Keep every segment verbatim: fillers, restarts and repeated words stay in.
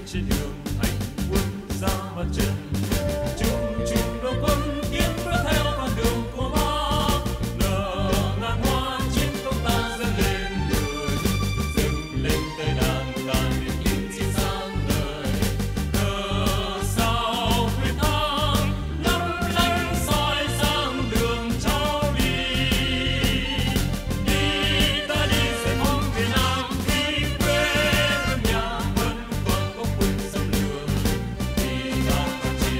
trên đường hành quân ra mặt trận. Chung chung đồng quân tiến bước theo con đường của Bác, nở ngàn hoa chiến công ta dâng lên người, dâng lên tới đàn ca niềm tin xin sang đời. Cờ sao quyết thắng lấp lánh soi sáng đường cháu đi, đi ta đi giải phóng Việt Nam khi quê hương nhà vẫn còn có quân xâm lược, vì ta phát triển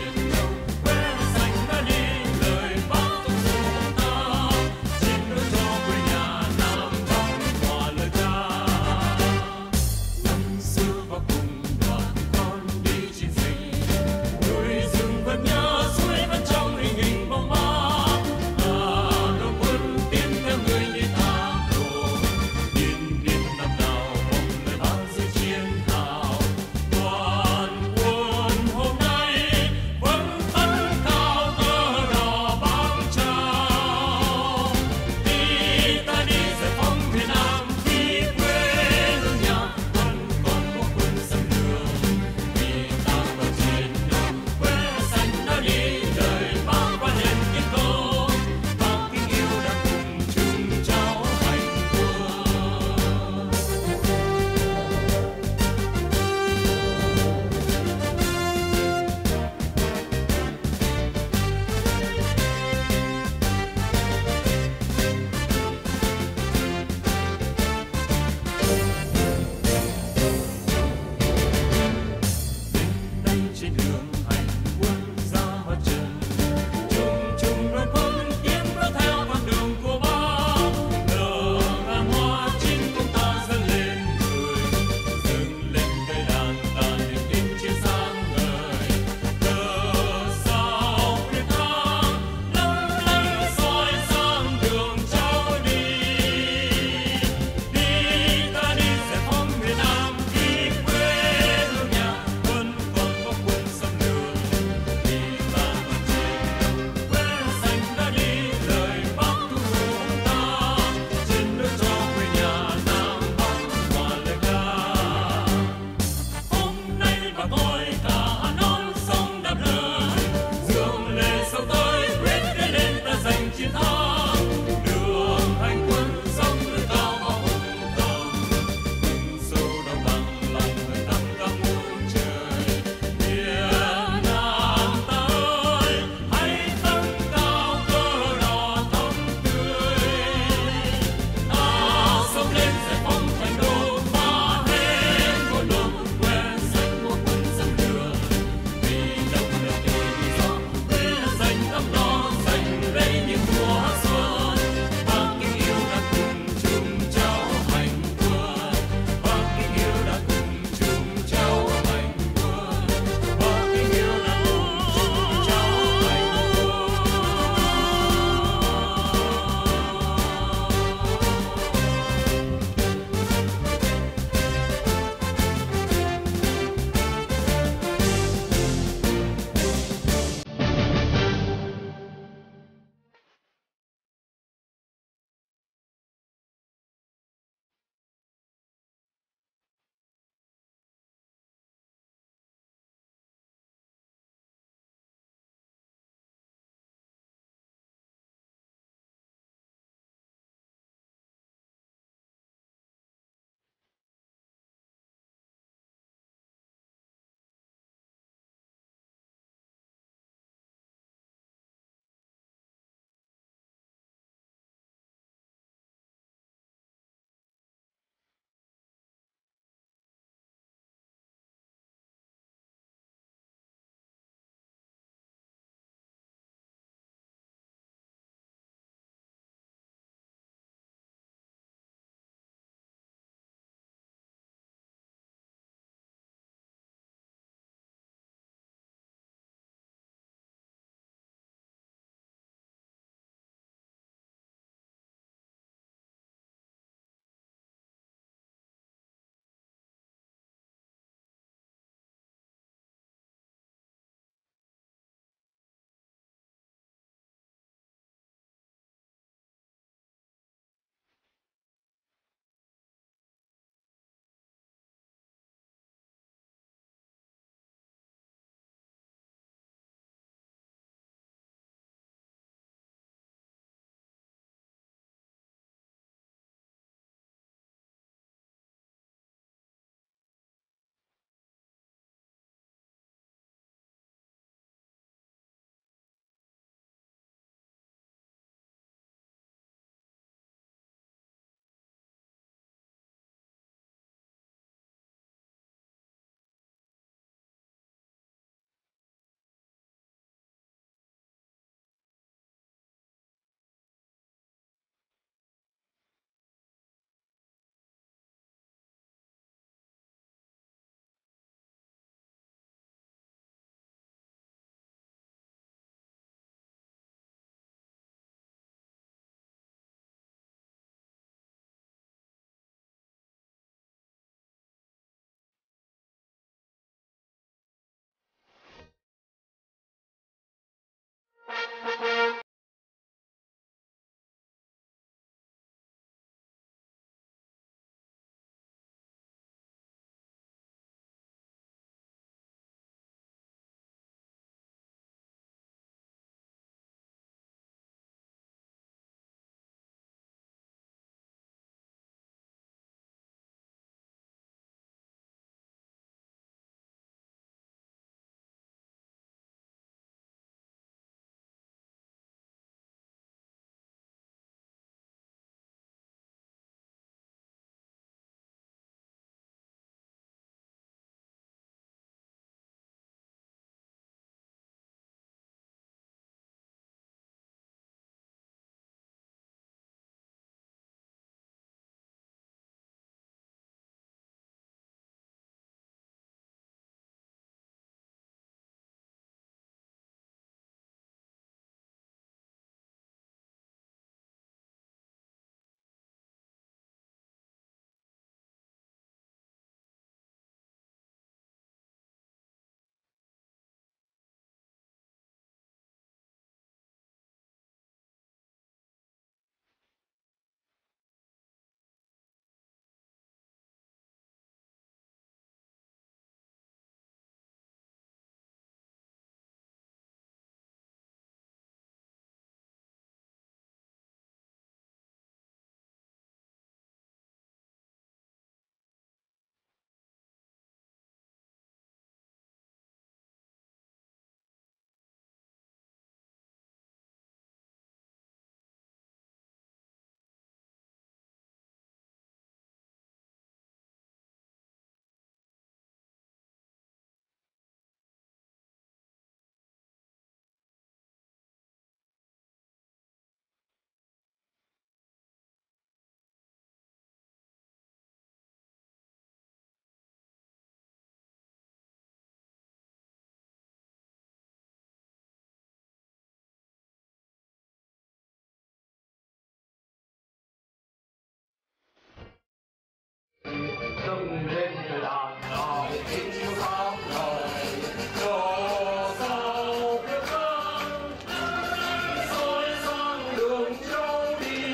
dâng lên đàn nào tiếng sáng ngời cho sao biết vang soi sáng đường châu đi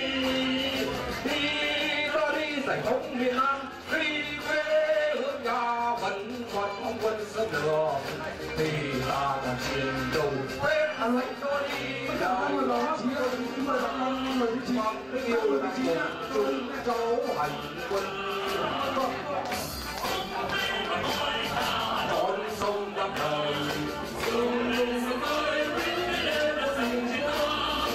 đi ra đi giải phóng miền Nam khi quê hương nhà vẫn còn không quân sơn đường thì ta đang chiến đấu quê anh lệnh tôi đi là lo chiến bằng tình yêu là một chúng cháu hành quân đón sông đắp đời sông sông ơi lên là sông chiến thắng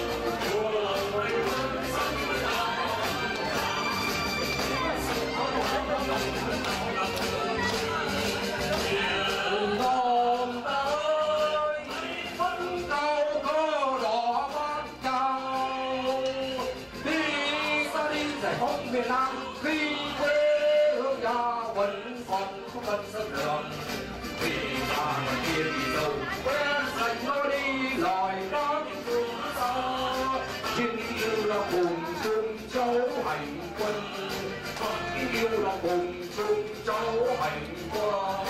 dòng ta ơi vẫn cao cơ đỏ vang chào đi ra đi giải phóng miền Nam khi quê hương nhà vẫn còn không cần sân đường vì ta còn kia thì đâu quen dành nó đi lòi đó phương xa chính yêu là cùng chung cháu hành quân chính yêu là cùng chung cháu hành quân.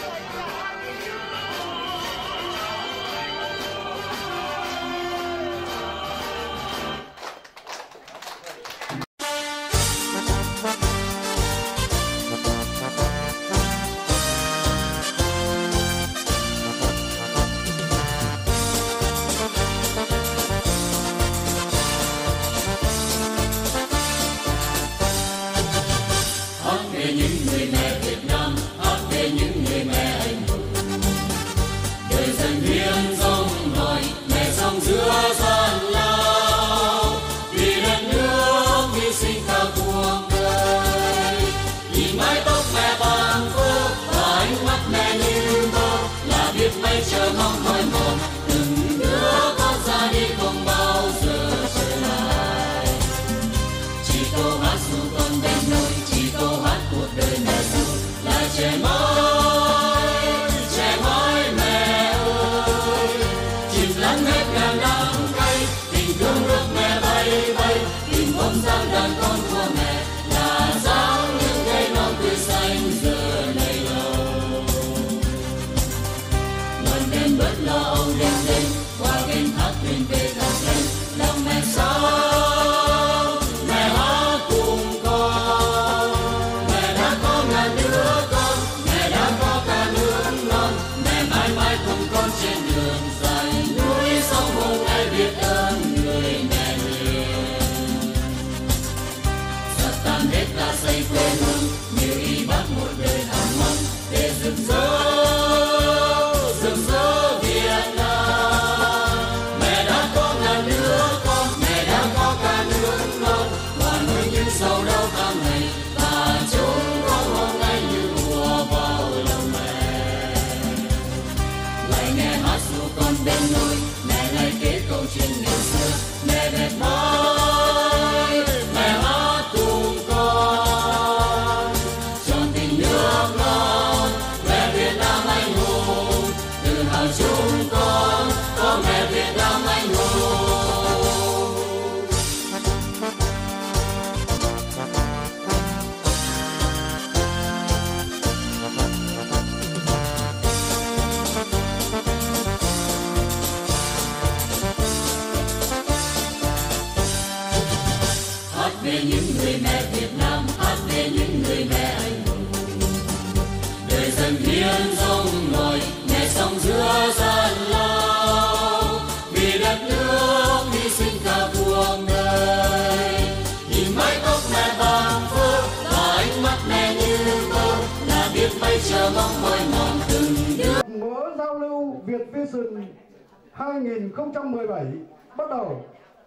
Múa giao lưu Việt Vision hai không một bảy bắt đầu.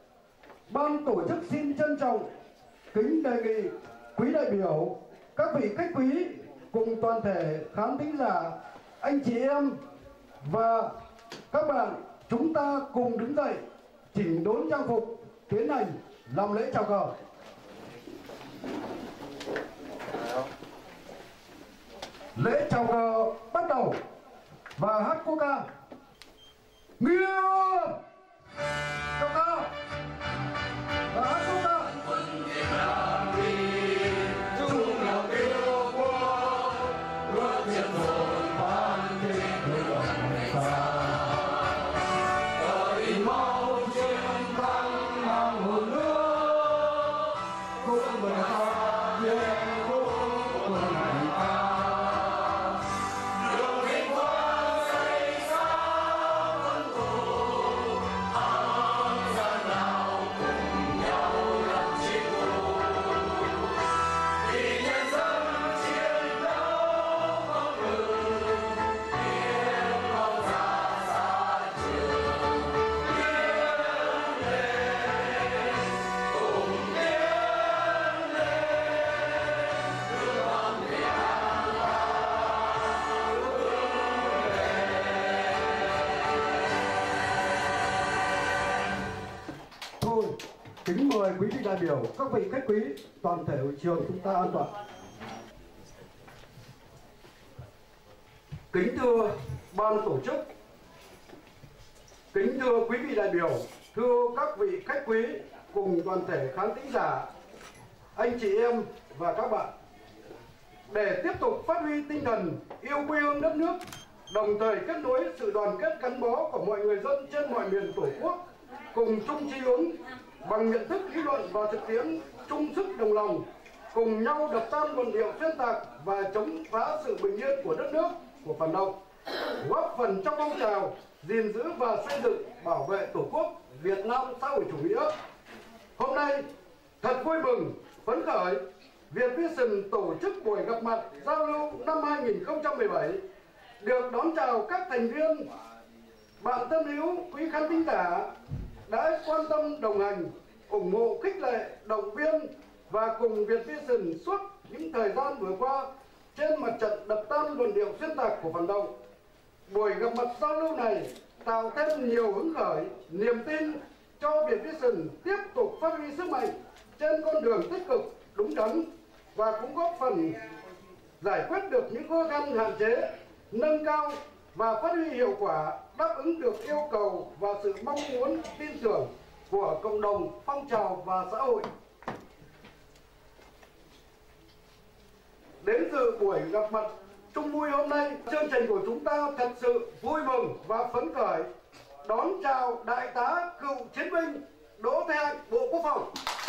Ban tổ chức xin trân trọng kính đề nghị quý đại biểu, các vị khách quý cùng toàn thể khán thính giả, anh chị em và các bạn, chúng ta cùng đứng dậy chỉnh đốn trang phục, tiến hành làm lễ chào cờ. Lễ chào cờ bắt đầu và hát quốc ca Nghĩa chào cờ và hát quốc ca. bước trên hồn ban kinh hương đồng xa. Đợi mau chiến thắng mang hồn nước, cũng bởi ta biết cũng của ngày ta. Đường vinh quang xây sáng vân thù, hàng gian nào cùng nhau làm chiến thù. Vì nhân dân chiến đấu không ngừng, tiếng mau ra xa trường. Tiến lên, cùng tiến lên, đưa bằng Nghệ An ta hướng Thôi, kính mời quý vị đại biểu, các vị khách quý, toàn thể hội trường chúng ta an toàn. Kính thưa ban tổ chức, kính thưa quý vị đại biểu, thưa các vị khách quý cùng toàn thể khán thính giả, anh chị em và các bạn. Để tiếp tục phát huy tinh thần yêu quê hương đất nước, đồng thời kết nối sự đoàn kết gắn bó của mọi người dân trên mọi miền Tổ quốc, cùng chung chí hướng bằng nhận thức lý luận và thực tiễn chung sức đồng lòng, cùng nhau đập tan luận điệu xuyên tạc và chống phá sự bình yên của đất nước, của phản động, góp phần trong phong trào gìn giữ và xây dựng bảo vệ Tổ quốc Việt Nam xã hội chủ nghĩa. Hôm nay thật vui mừng, phấn khởi, Việt Vision tổ chức buổi gặp mặt giao lưu năm hai nghìn không trăm mười bảy, được đón chào các thành viên, bạn thân hữu, quý khán thính giả đã quan tâm đồng hành, ủng hộ, khích lệ, động viên và cùng Việt Vision suốt những thời gian vừa qua trên mặt trận đập tan luận điệu xuyên tạc của phản động. Buổi gặp mặt giao lưu này tạo thêm nhiều hứng khởi, niềm tin cho Việt Vision tiếp tục phát huy sức mạnh trên con đường tích cực, đúng đắn và cũng góp phần giải quyết được những khó khăn hạn chế, nâng cao và phát huy hiệu quả, đáp ứng được yêu cầu và sự mong muốn tin tưởng của cộng đồng, phong trào và xã hội. Đến dự buổi gặp mặt chung vui hôm nay, chương trình của chúng ta thật sự vui mừng và phấn khởi đón chào Đại tá cựu chiến binh Đỗ Thế Hạnh, Bộ Quốc phòng.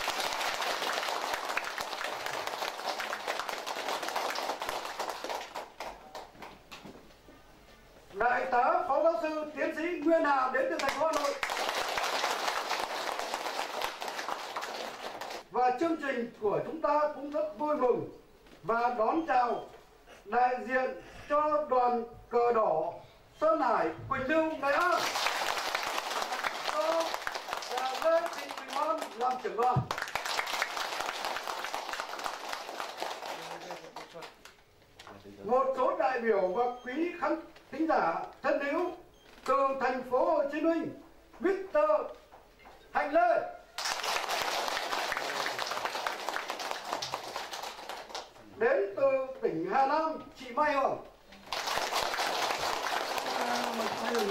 Đại tá Phó Giáo sư Tiến sĩ Nguyên Hà đến từ thành phố Hà Nội. Và chương trình của chúng ta cũng rất vui mừng và đón chào đại diện cho đoàn cờ đỏ Sơn Hải, Quỳnh Lưu, Nghệ An, do nhà Lê Thị Quỳnh Hoan làm trưởng đoàn. Một số đại biểu và quý khán thính giả thân hữu từ thành phố Hồ Chí Minh, mít tơ Hạnh Lê. Đến từ tỉnh Hà Nam, chị Mai Hưởng. Mai Hưởng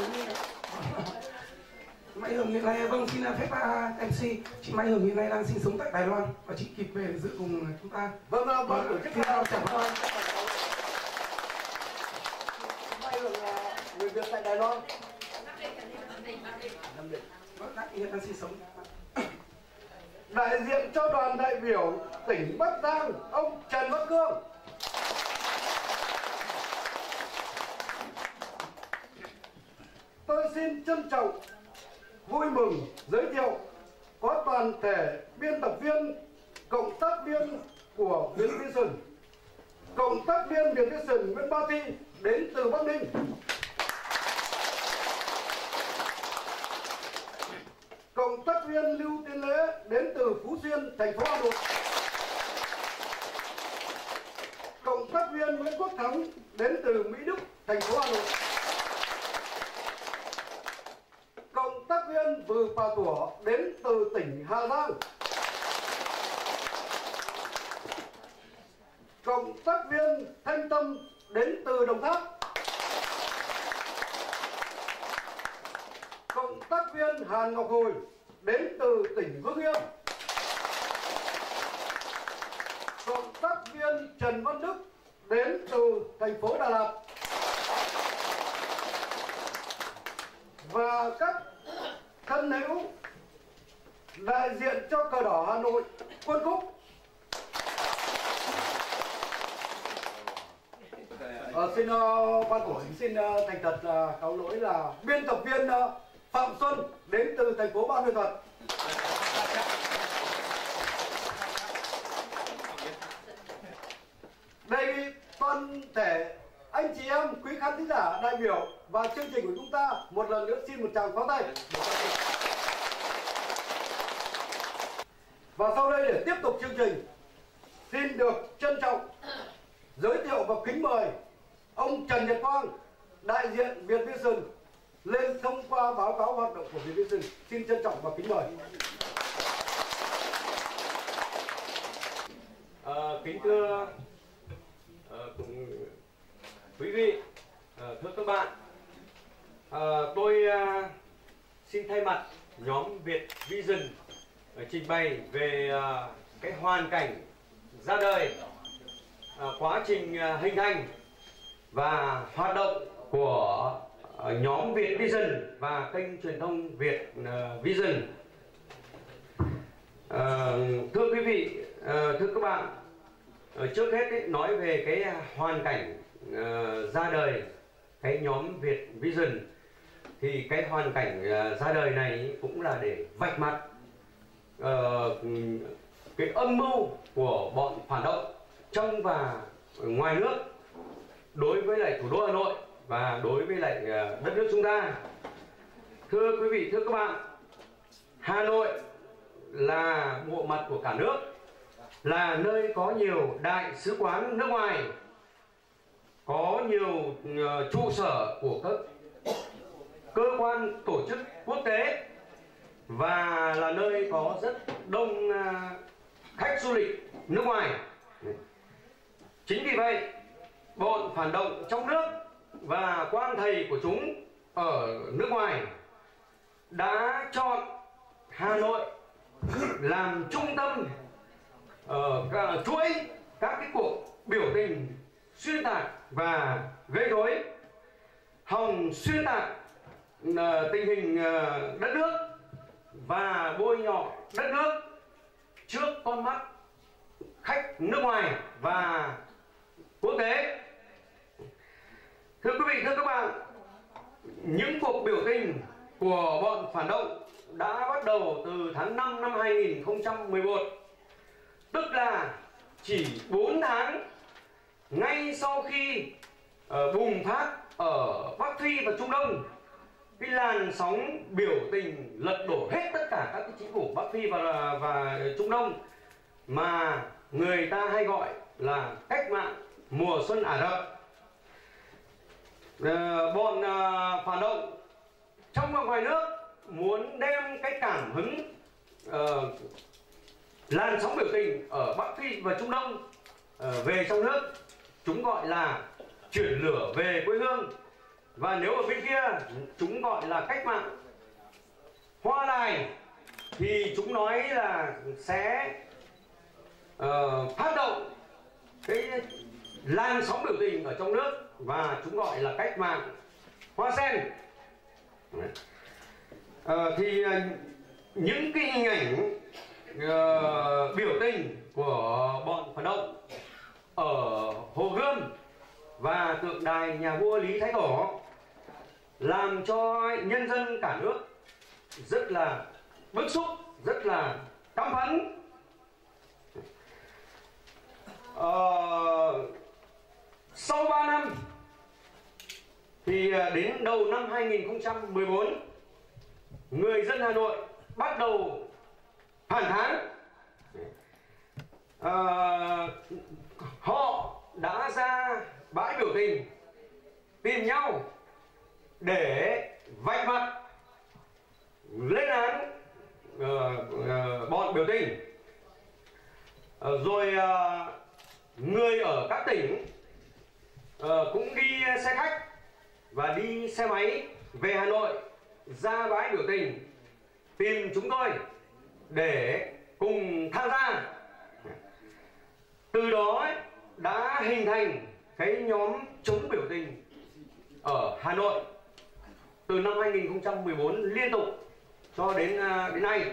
Mai Hưởng hiện nay, vâng, xin phép em xê. Chị Mai Hưởng hiện nay đang sinh sống tại Đài Loan và chị kịp về để dự cùng chúng ta. Vâng, vâng, vâng, tổ chức chào ơn. Mai Hưởng là người Việt tại Đài Loan. Vâng, hiện đang sinh sống. Đại diện cho đoàn đại biểu tỉnh Bắc Giang, ông Trần Văn Cương. Tôi xin trân trọng, vui mừng giới thiệu có toàn thể biên tập viên, cộng tác viên của Việt Vision. Cộng tác viên Việt Vision Nguyễn Ba Thi đến từ Bắc Ninh. Cộng tác viên Lưu Tiến Lễ đến từ Phú Xuyên, thành phố Hà Nội. Cộng tác viên Nguyễn Quốc Thắng đến từ Mỹ Đức, thành phố Hà Nội. Cộng tác viên Vừ Pà Tủa đến từ tỉnh Hà Giang. Cộng tác viên Thanh Tâm đến từ Đồng Tháp. Cộng tác viên Hàn Ngọc Hồi đến từ tỉnh Hưng Yên. Cộng tác viên Trần Văn Đức đến từ thành phố Đà Lạt và các thân hữu đại diện cho Cờ Đỏ Hà Nội Quân Cúc. Ờ, xin uh, ban tổ chức xin uh, thành thật uh, cáo lỗi là biên tập viên uh, Phạm Xuân đến từ thành phố Ban Mê Thuật. Đề nghị toàn thể anh chị em, quý khán thính giả, đại biểu và chương trình của chúng ta một lần nữa xin một tràng pháo tay. Và sau đây để tiếp tục chương trình, xin được trân trọng giới thiệu và kính mời ông Trần Nhật Quang, đại diện Việt Vision lên thông qua báo cáo hoạt động của Việt Vision. Xin trân trọng và kính mời. À, kính thưa à, cùng quý vị, à, thưa các bạn, à, tôi à, xin thay mặt nhóm Việt Vision à, trình bày về à, cái hoàn cảnh ra đời, à, quá trình à, hình thành và hoạt động của à, nhóm Việt Vision và kênh truyền thông Việt à, Vision. À, thưa quý vị, à, thưa các bạn, à, trước hết ấy, nói về cái hoàn cảnh à, ra đời cái nhóm Việt Vision, thì cái hoàn cảnh à, ra đời này cũng là để vạch mặt à, cái âm mưu của bọn phản động trong và ngoài nước đối với lại thủ đô Hà Nội và đối với lại à, đất nước chúng ta. Thưa quý vị, thưa các bạn, Hà Nội là bộ mặt của cả nước, là nơi có nhiều đại sứ quán nước ngoài, có nhiều uh, trụ sở của các cơ quan tổ chức quốc tế, và là nơi có rất đông uh, khách du lịch nước ngoài. Chính vì vậy, bọn phản động trong nước và quan thầy của chúng ở nước ngoài đã chọn Hà Nội làm trung tâm ở uh, chuỗi các cái cuộc biểu tình xuyên tạc và gây rối, hòng xuyên tạc uh, tình hình uh, đất nước và bôi nhọ đất nước trước con mắt khách nước ngoài và quốc tế. Thưa quý vị, thưa các bạn, những cuộc biểu tình của bọn phản động đã bắt đầu từ tháng năm năm hai nghìn không trăm mười một, tức là chỉ bốn tháng ngay sau khi uh, bùng phát ở Bắc Phi và Trung Đông cái làn sóng biểu tình lật đổ hết tất cả các cái chính phủ Bắc Phi và và Trung Đông mà người ta hay gọi là cách mạng mùa xuân Ả Rập. Uh, bọn uh, phản động trong và ngoài nước muốn đem cái cảm hứng uh, làn sóng biểu tình ở Bắc Phi và Trung Đông uh, về trong nước. Chúng gọi là chuyển lửa về quê hương, và nếu ở bên kia chúng gọi là cách mạng hoa đài, thì chúng nói là sẽ uh, phát động cái làn sóng biểu tình ở trong nước, và chúng gọi là cách mạng hoa sen. Uh, thì uh, những cái hình ảnh uh, biểu tình của bọn phản động ở Hồ Gươm và tượng đài nhà vua Lý Thái Tổ làm cho nhân dân cả nước rất là bức xúc, rất là căm phẫn. Uh, sau ba năm thì đến đầu năm hai nghìn không trăm mười bốn, người dân Hà Nội bắt đầu phản kháng. Uh, họ đã ra bãi biểu tình tìm nhau để vạch mặt lên án uh, uh, bọn biểu tình. Uh, rồi uh, người ở các tỉnh uh, cũng đi xe khách và đi xe máy về Hà Nội ra bãi biểu tình tìm chúng tôi để cùng tham gia. Từ đó đã hình thành cái nhóm chống biểu tình ở Hà Nội từ năm hai nghìn không trăm mười bốn liên tục cho đến đến nay.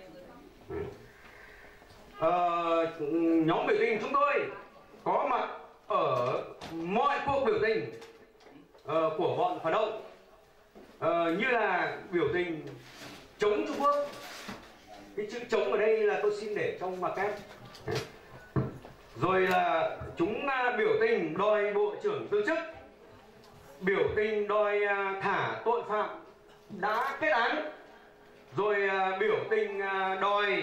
Ờ, nhóm biểu tình chúng tôi có mặt ở mọi cuộc biểu tình uh, của bọn phản động, uh, như là biểu tình chống Trung Quốc. Cái chữ chống ở đây là tôi xin để trong ngoặc kép. Rồi là chúng uh, biểu tình đòi bộ trưởng từ chức, biểu tình đòi uh, thả tội phạm đã kết án, rồi uh, biểu tình uh, đòi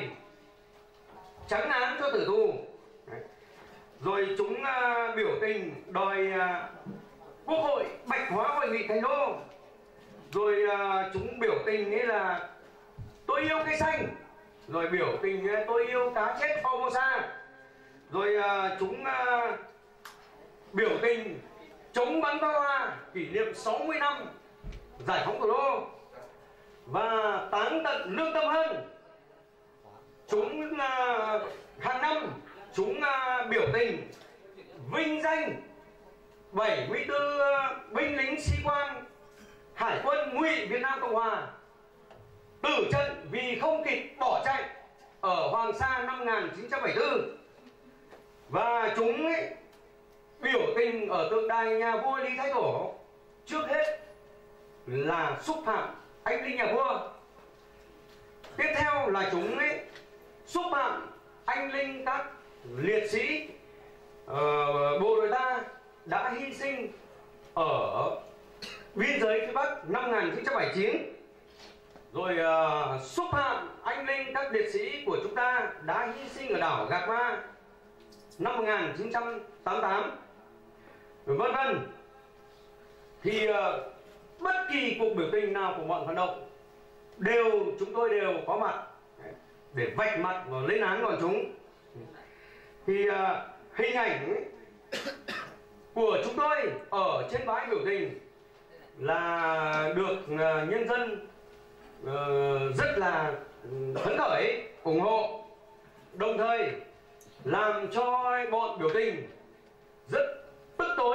trắng án cho tử tù. Đấy. Rồi chúng uh, biểu tình đòi uh, quốc hội bạch hóa hội nghị Thành Đô. Rồi uh, chúng biểu tình ấy là tôi yêu cây xanh. Rồi biểu tình uh, tôi yêu cá chết Formosa. Rồi uh, chúng uh, biểu tình chống bắn pháo hoa kỷ niệm sáu mươi năm giải phóng thủ đô và táng tận lương tâm hơn. Chúng uh, hàng năm chúng uh, biểu tình vinh danh bảy mươi tư uh, binh lính sĩ quan Hải quân ngụy Việt Nam Cộng Hòa tử trận vì không kịp bỏ chạy ở Hoàng Sa năm một nghìn chín trăm bảy mươi tư. Và chúng ấy, biểu tình ở tượng đài nhà vua Lý Thái Tổ trước hết là xúc phạm anh linh nhà vua. Tiếp theo là chúng ấy xúc phạm anh linh các liệt sĩ uh, bộ đội ta đã hy sinh ở biên giới phía Bắc năm một nghìn chín trăm bảy mươi chín. Rồi uh, xúc phạm anh linh các liệt sĩ của chúng ta đã hy sinh ở đảo Gạc Ma năm một nghìn chín trăm tám mươi tám, vân vân. Thì uh, bất kỳ cuộc biểu tình nào của bọn phản động đều chúng tôi đều có mặt để vạch mặt và lên án bọn chúng. Thì uh, hình ảnh của chúng tôi ở trên bãi biểu tình là được uh, nhân dân uh, rất là phấn khởi ủng hộ, đồng thời làm cho bọn biểu tình rất tức tối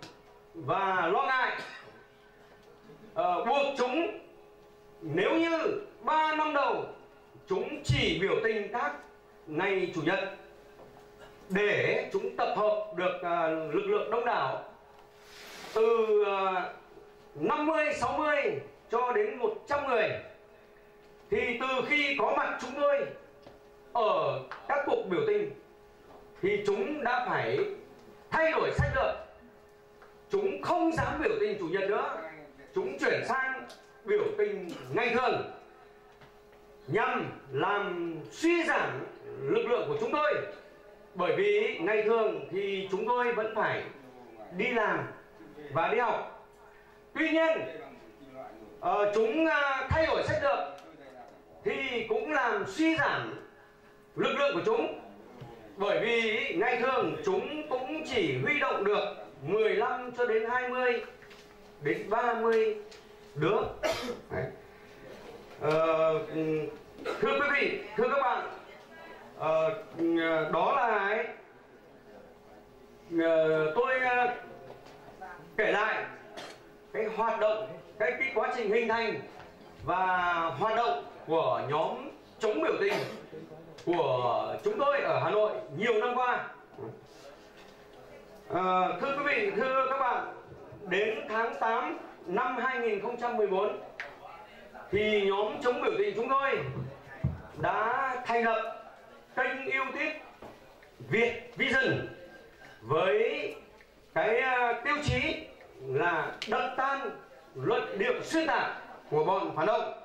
và lo ngại, uh, buộc chúng nếu như ba năm đầu chúng chỉ biểu tình các ngày chủ nhật để chúng tập hợp được uh, lực lượng đông đảo từ uh, năm mươi, sáu mươi cho đến một trăm người, thì từ khi có mặt chúng tôi ở các cuộc biểu tình thì chúng đã phải thay đổi sách lược. Chúng không dám biểu tình chủ nhật nữa, chúng chuyển sang biểu tình ngày thường nhằm làm suy giảm lực lượng của chúng tôi. Bởi vì ngày thường thì chúng tôi vẫn phải đi làm và đi học. Tuy nhiên uh, chúng uh, thay đổi sách lược thì cũng làm suy giảm lực lượng của chúng. Bởi vì ngày thường chúng cũng chỉ huy động được mười lăm cho đến hai mươi đến ba mươi đứa. Đấy. Ờ, thưa quý vị, thưa các bạn, ờ, đó là ấy, tôi kể lại cái hoạt động, cái, cái quá trình hình thành và hoạt động của nhóm chống biểu tình của chúng tôi ở Hà Nội nhiều năm qua. À, thưa quý vị, thưa các bạn, đến tháng tám năm hai nghìn không trăm mười bốn thì nhóm chống biểu tình chúng tôi đã thành lập kênh YouTube Việt Vision với cái uh, tiêu chí là đập tan luận điệu xuyên tạc của bọn phản động.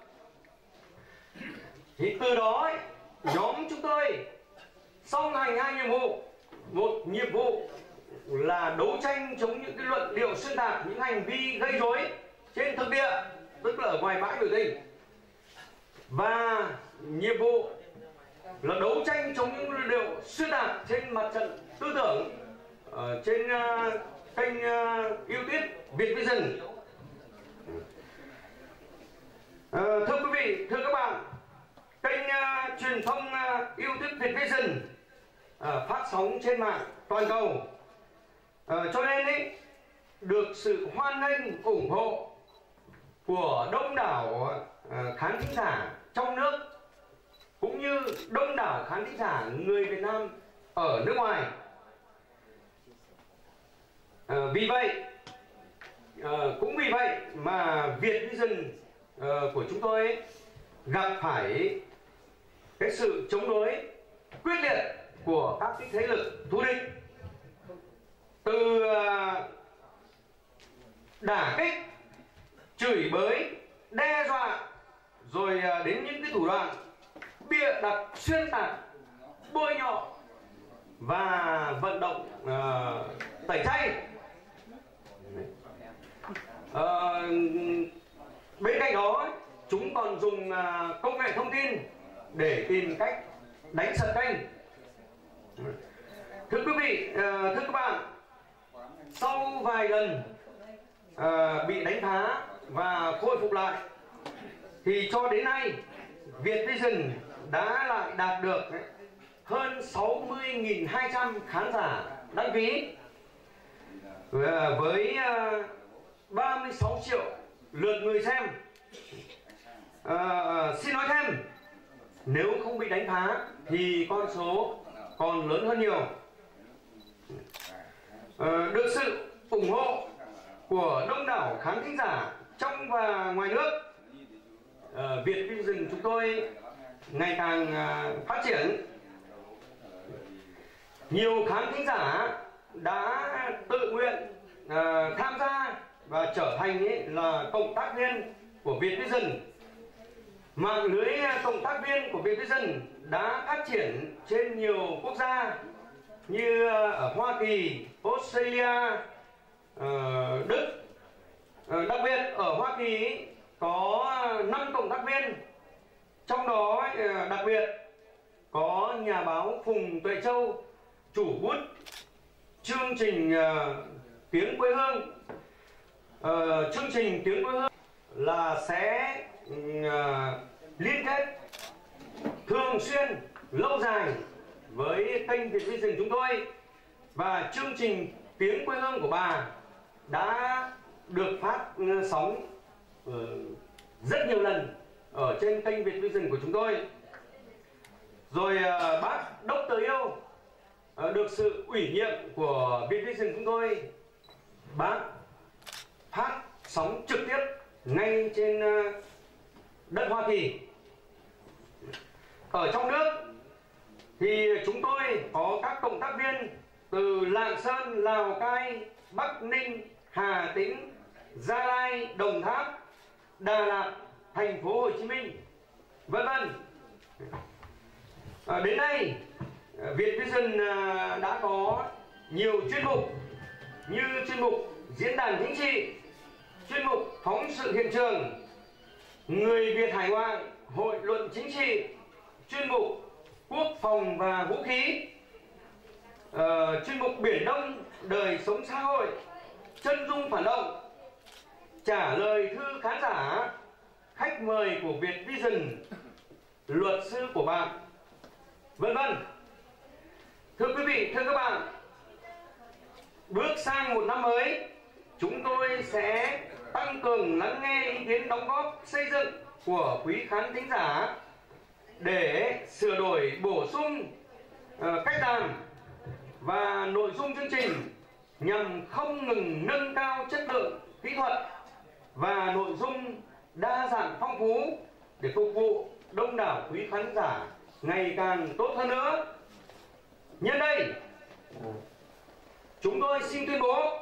Thì từ đó ấy, nhóm chúng tôi song hành hai nhiệm vụ. Một nhiệm vụ là đấu tranh chống những cái luận điệu xuyên tạc, những hành vi gây rối trên thực địa, tức là ở ngoài bãi biểu tình. Và nhiệm vụ là đấu tranh chống những luận điệu xuyên tạc trên mặt trận tư tưởng ở trên uh, kênh uh, YouTube Việt Vision. Uh, thưa quý vị, thưa các bạn, kênh uh, truyền thông uh, YouTube Việt Vision uh, phát sóng trên mạng toàn cầu. Ờ, cho nên ấy, được sự hoan nghênh ủng hộ của đông đảo uh, khán thính giả trong nước cũng như đông đảo khán thính giả người Việt Nam ở nước ngoài. Uh, vì vậy, uh, cũng vì vậy mà Việt Vision uh, của chúng tôi ấy, gặp phải cái sự chống đối quyết liệt của các cái thế lực thù địch, từ uh, đả kích, chửi bới, đe dọa, rồi đến những cái thủ đoạn bịa đặt, xuyên tạc, bôi nhọ và vận động uh, tẩy chay. Uh, bên cạnh đó, chúng còn dùng uh, công nghệ thông tin để tìm cách đánh sập kênh. Thưa quý vị, uh, thưa các bạn, sau vài lần uh, bị đánh phá và khôi phục lại, thì cho đến nay Việt Vision đã lại đạt được hơn sáu mươi nghìn hai trăm khán giả đăng ký với ba mươi sáu triệu lượt người xem. À, xin nói thêm, nếu không bị đánh phá thì con số còn lớn hơn nhiều. À, được sự ủng hộ của đông đảo khán thính giả trong và ngoài nước, à, Việt Vision chúng tôi ngày càng à, phát triển. Nhiều khán thính giả đã tự nguyện à, tham gia và trở thành ấy, là cộng tác viên của Việt Vision. Mạng lưới cộng tác viên của Việt Vision đã phát triển trên nhiều quốc gia như ở Hoa Kỳ, Australia, uh, Đức. Uh, đặc biệt ở Hoa Kỳ có năm cộng tác viên, trong đó uh, đặc biệt có nhà báo Phùng Tuệ Châu, chủ bút chương trình uh, Tiếng Quê Hương. Uh, chương trình Tiếng Quê Hương là sẽ uh, liên kết thường xuyên, lâu dài với kênh Việt Vision chúng tôi, và chương trình Tiếng Quê Hương của bà đã được phát sóng uh, rất nhiều lần ở trên kênh Việt Vision của chúng tôi. Rồi uh, bác Đốc Tờ Yêu uh, được sự ủy nhiệm của Việt Vision chúng tôi, bác phát sóng trực tiếp ngay trên uh, đất Hoa Kỳ. Ở trong nước thì chúng tôi có các cộng tác viên từ Lạng Sơn, Lào Cai, Bắc Ninh, Hà Tĩnh, Gia Lai, Đồng Tháp, Đà Lạt, thành phố Hồ Chí Minh, vân vân. À, đến nay Việt Vision đã có nhiều chuyên mục như chuyên mục Diễn đàn Chính trị, chuyên mục Phóng sự hiện trường, Người Việt hải ngoại, Hội luận chính trị, chuyên mục Quốc phòng và vũ khí, uh, chuyên mục Biển Đông, đời sống xã hội, chân dung phản động, trả lời thư khán giả, khách mời của Việt Vision, luật sư của bạn, vân vân. Thưa quý vị, thưa các bạn, bước sang một năm mới, chúng tôi sẽ tăng cường lắng nghe ý kiến đóng góp xây dựng của quý khán thính giả để sửa đổi, bổ sung uh, cách làm và nội dung chương trình nhằm không ngừng nâng cao chất lượng kỹ thuật và nội dung đa dạng phong phú để phục vụ đông đảo quý khán giả ngày càng tốt hơn nữa. Nhân đây, chúng tôi xin tuyên bố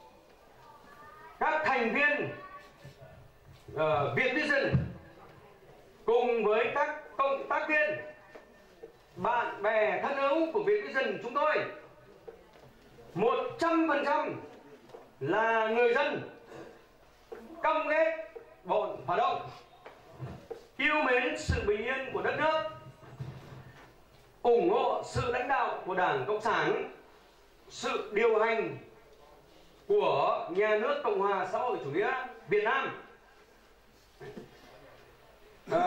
các thành viên uh, Việt Vision cùng với các cộng tác viên, bạn bè thân hữu của Việt Vision chúng tôi một trăm phần trăm là người dân căm ghét bọn phản động, yêu mến sự bình yên của đất nước, ủng hộ sự lãnh đạo của Đảng Cộng sản, sự điều hành của nhà nước Cộng hòa xã hội chủ nghĩa Việt Nam. À,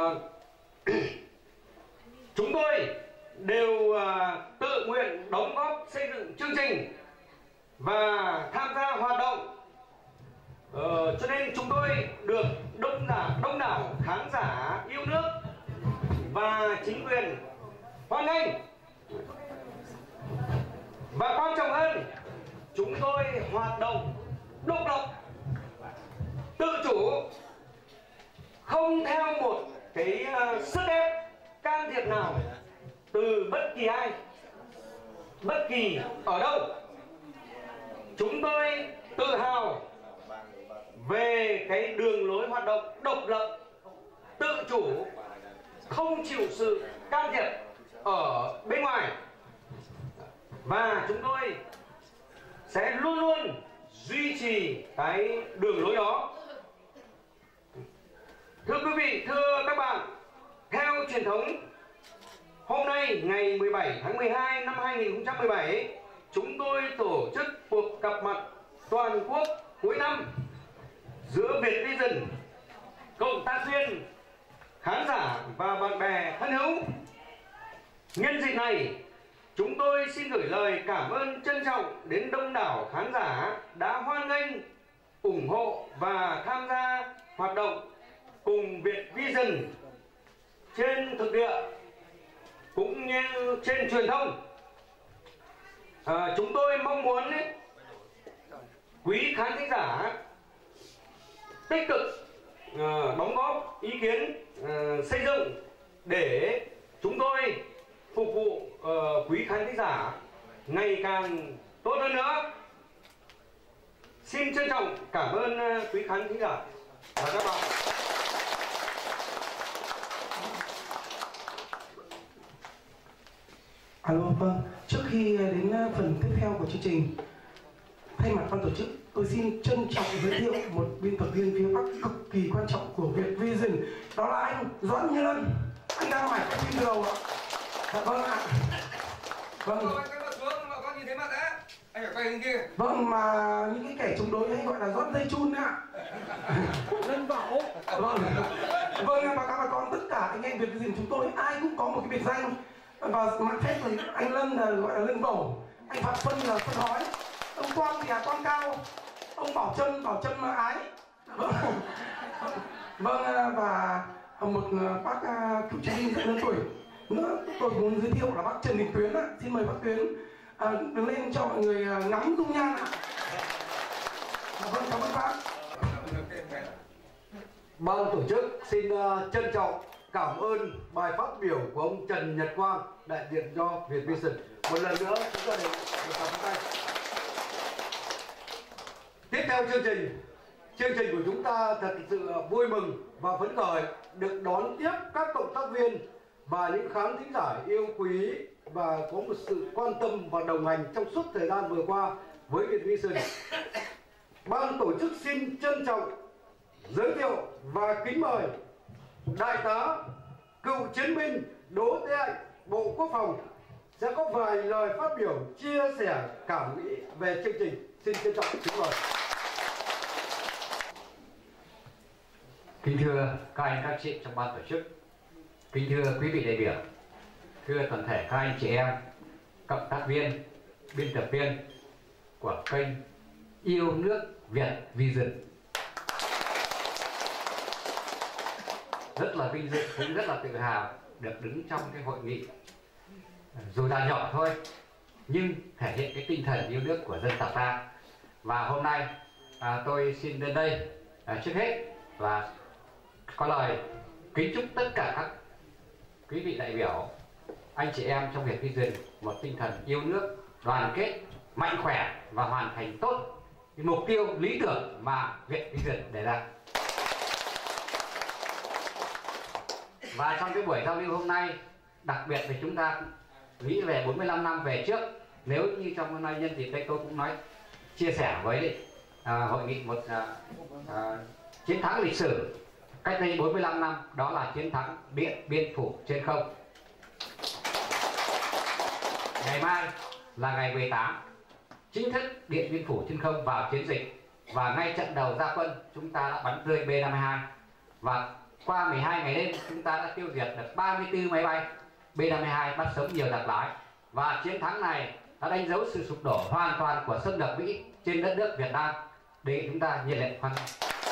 chúng tôi đều à, tự nguyện đóng góp xây dựng chương trình và tham gia hoạt động. Ờ, cho nên chúng tôi được đông đảo đông đảo khán giả yêu nước và chính quyền hoan nghênh. Và quan trọng hơn, chúng tôi hoạt động độc lập, tự chủ, không theo một cái uh, sức ép can thiệp nào từ bất kỳ ai, bất kỳ ở đâu. Chúng tôi tự hào về cái đường lối hoạt động độc lập, tự chủ, không chịu sự can thiệp ở bên ngoài. Và chúng tôi sẽ luôn luôn duy trì cái đường lối đó. Thưa quý vị, thưa các bạn, theo truyền thống, hôm nay ngày mười bảy tháng mười hai năm hai nghìn không trăm mười bảy, chúng tôi tổ chức cuộc gặp mặt toàn quốc cuối năm giữa Vietvision, cộng tác viên, khán giả và bạn bè thân hữu. Nhân dịp này, chúng tôi xin gửi lời cảm ơn trân trọng đến đông đảo khán giả đã hoan nghênh, ủng hộ và tham gia hoạt động cùng Vietvision trên thực địa cũng như trên truyền thông. À, chúng tôi mong muốn ấy, quý khán thính giả tích cực uh, đóng góp ý kiến uh, xây dựng để chúng tôi phục vụ uh, quý khán thính giả ngày càng tốt hơn nữa. Xin trân trọng cảm ơn uh, quý khán thính giả và các bạn. Alo, vâng. Trước khi đến phần tiếp theo của chương trình, thay mặt ban tổ chức, tôi xin trân trọng giới thiệu một biên tập viên phía Bắc cực kỳ quan trọng của Vietvision, đó là anh Doãn Nhân. Anh đang mải quay phim đầu ạ. Dạ vâng ạ. Vâng. Anh quay xuống, mà con nhìn thấy mặt đấy. Anh phải quay lên kia. Vâng, mà những cái kẻ chống đối hay gọi là Doãn dây chun ạ. Lân Bảo. Vâng. Vâng, báo cáo bà con, tất cả anh em Vietvision chúng tôi ai cũng có một cái biệt danh. Và mặt phép thì anh Lân là gọi là Lân Bầu, anh Phạm Phân là Phân Hói, ông Quang thì là Quang Cao, ông Bảo Trâm Bảo Trâm Ái. Vâng. Vâng, và một bác cựu chiến binh rất lớn tuổi nữa tôi muốn giới thiệu là bác Trần Đình Tuyến ạ. Xin mời bác Tuyến à, đứng lên cho mọi người ngắm dung nhan ạ. Vâng, cảm ơn bác. Ban tổ chức xin uh, trân trọng cảm ơn bài phát biểu của ông Trần Nhật Quang, đại diện cho Vietvision. Một lần nữa chúng ta đều được cảm ơn. Tiếp theo chương trình, chương trình của chúng ta thật sự vui mừng và phấn khởi được đón tiếp các cộng tác viên và những khán thính giả yêu quý và có một sự quan tâm và đồng hành trong suốt thời gian vừa qua với Vietvision. Ban tổ chức xin trân trọng giới thiệu và kính mời Đại tá cựu chiến binh Đỗ Thế Hạnh, Bộ Quốc phòng sẽ có vài lời phát biểu chia sẻ cảm nghĩ về chương trình. Xin trân trọng kính mời. Kính thưa các anh các chị trong ban tổ chức, kính thưa quý vị đại biểu, thưa toàn thể các anh chị em, cộng tác viên, biên tập viên của kênh Yêu Nước Vietvision. Rất là vinh dự, cũng rất là tự hào được đứng trong cái hội nghị dù là nhỏ thôi nhưng thể hiện cái tinh thần yêu nước của dân tộc ta. Và hôm nay à, tôi xin đến đây à, trước hết là có lời kính chúc tất cả các quý vị đại biểu, anh chị em trong Vietvision một tinh thần yêu nước, đoàn kết, mạnh khỏe và hoàn thành tốt cái mục tiêu lý tưởng mà Vietvision đề ra. Và trong cái buổi giao lưu hôm nay, đặc biệt thì chúng ta nghĩ về bốn mươi lăm năm về trước. Nếu như trong hôm nay nhân dịp đây tôi cũng nói chia sẻ với à, hội nghị một à, à, chiến thắng lịch sử cách đây bốn mươi lăm năm, đó là chiến thắng Điện Biên Phủ trên không. Ngày mai là ngày mười tám, chính thức Điện Biên Phủ trên không vào chiến dịch, và ngay trận đầu ra quân chúng ta đã bắn rơi B năm mươi hai, và qua mười hai ngày đêm chúng ta đã tiêu diệt được ba mươi tư máy bay B năm mươi hai, bắt sống nhiều giặc lái. Và chiến thắng này đã đánh dấu sự sụp đổ hoàn toàn của xâm lược Mỹ trên đất nước Việt Nam. Đề nghị chúng ta nhiệt liệt hoan nghênh.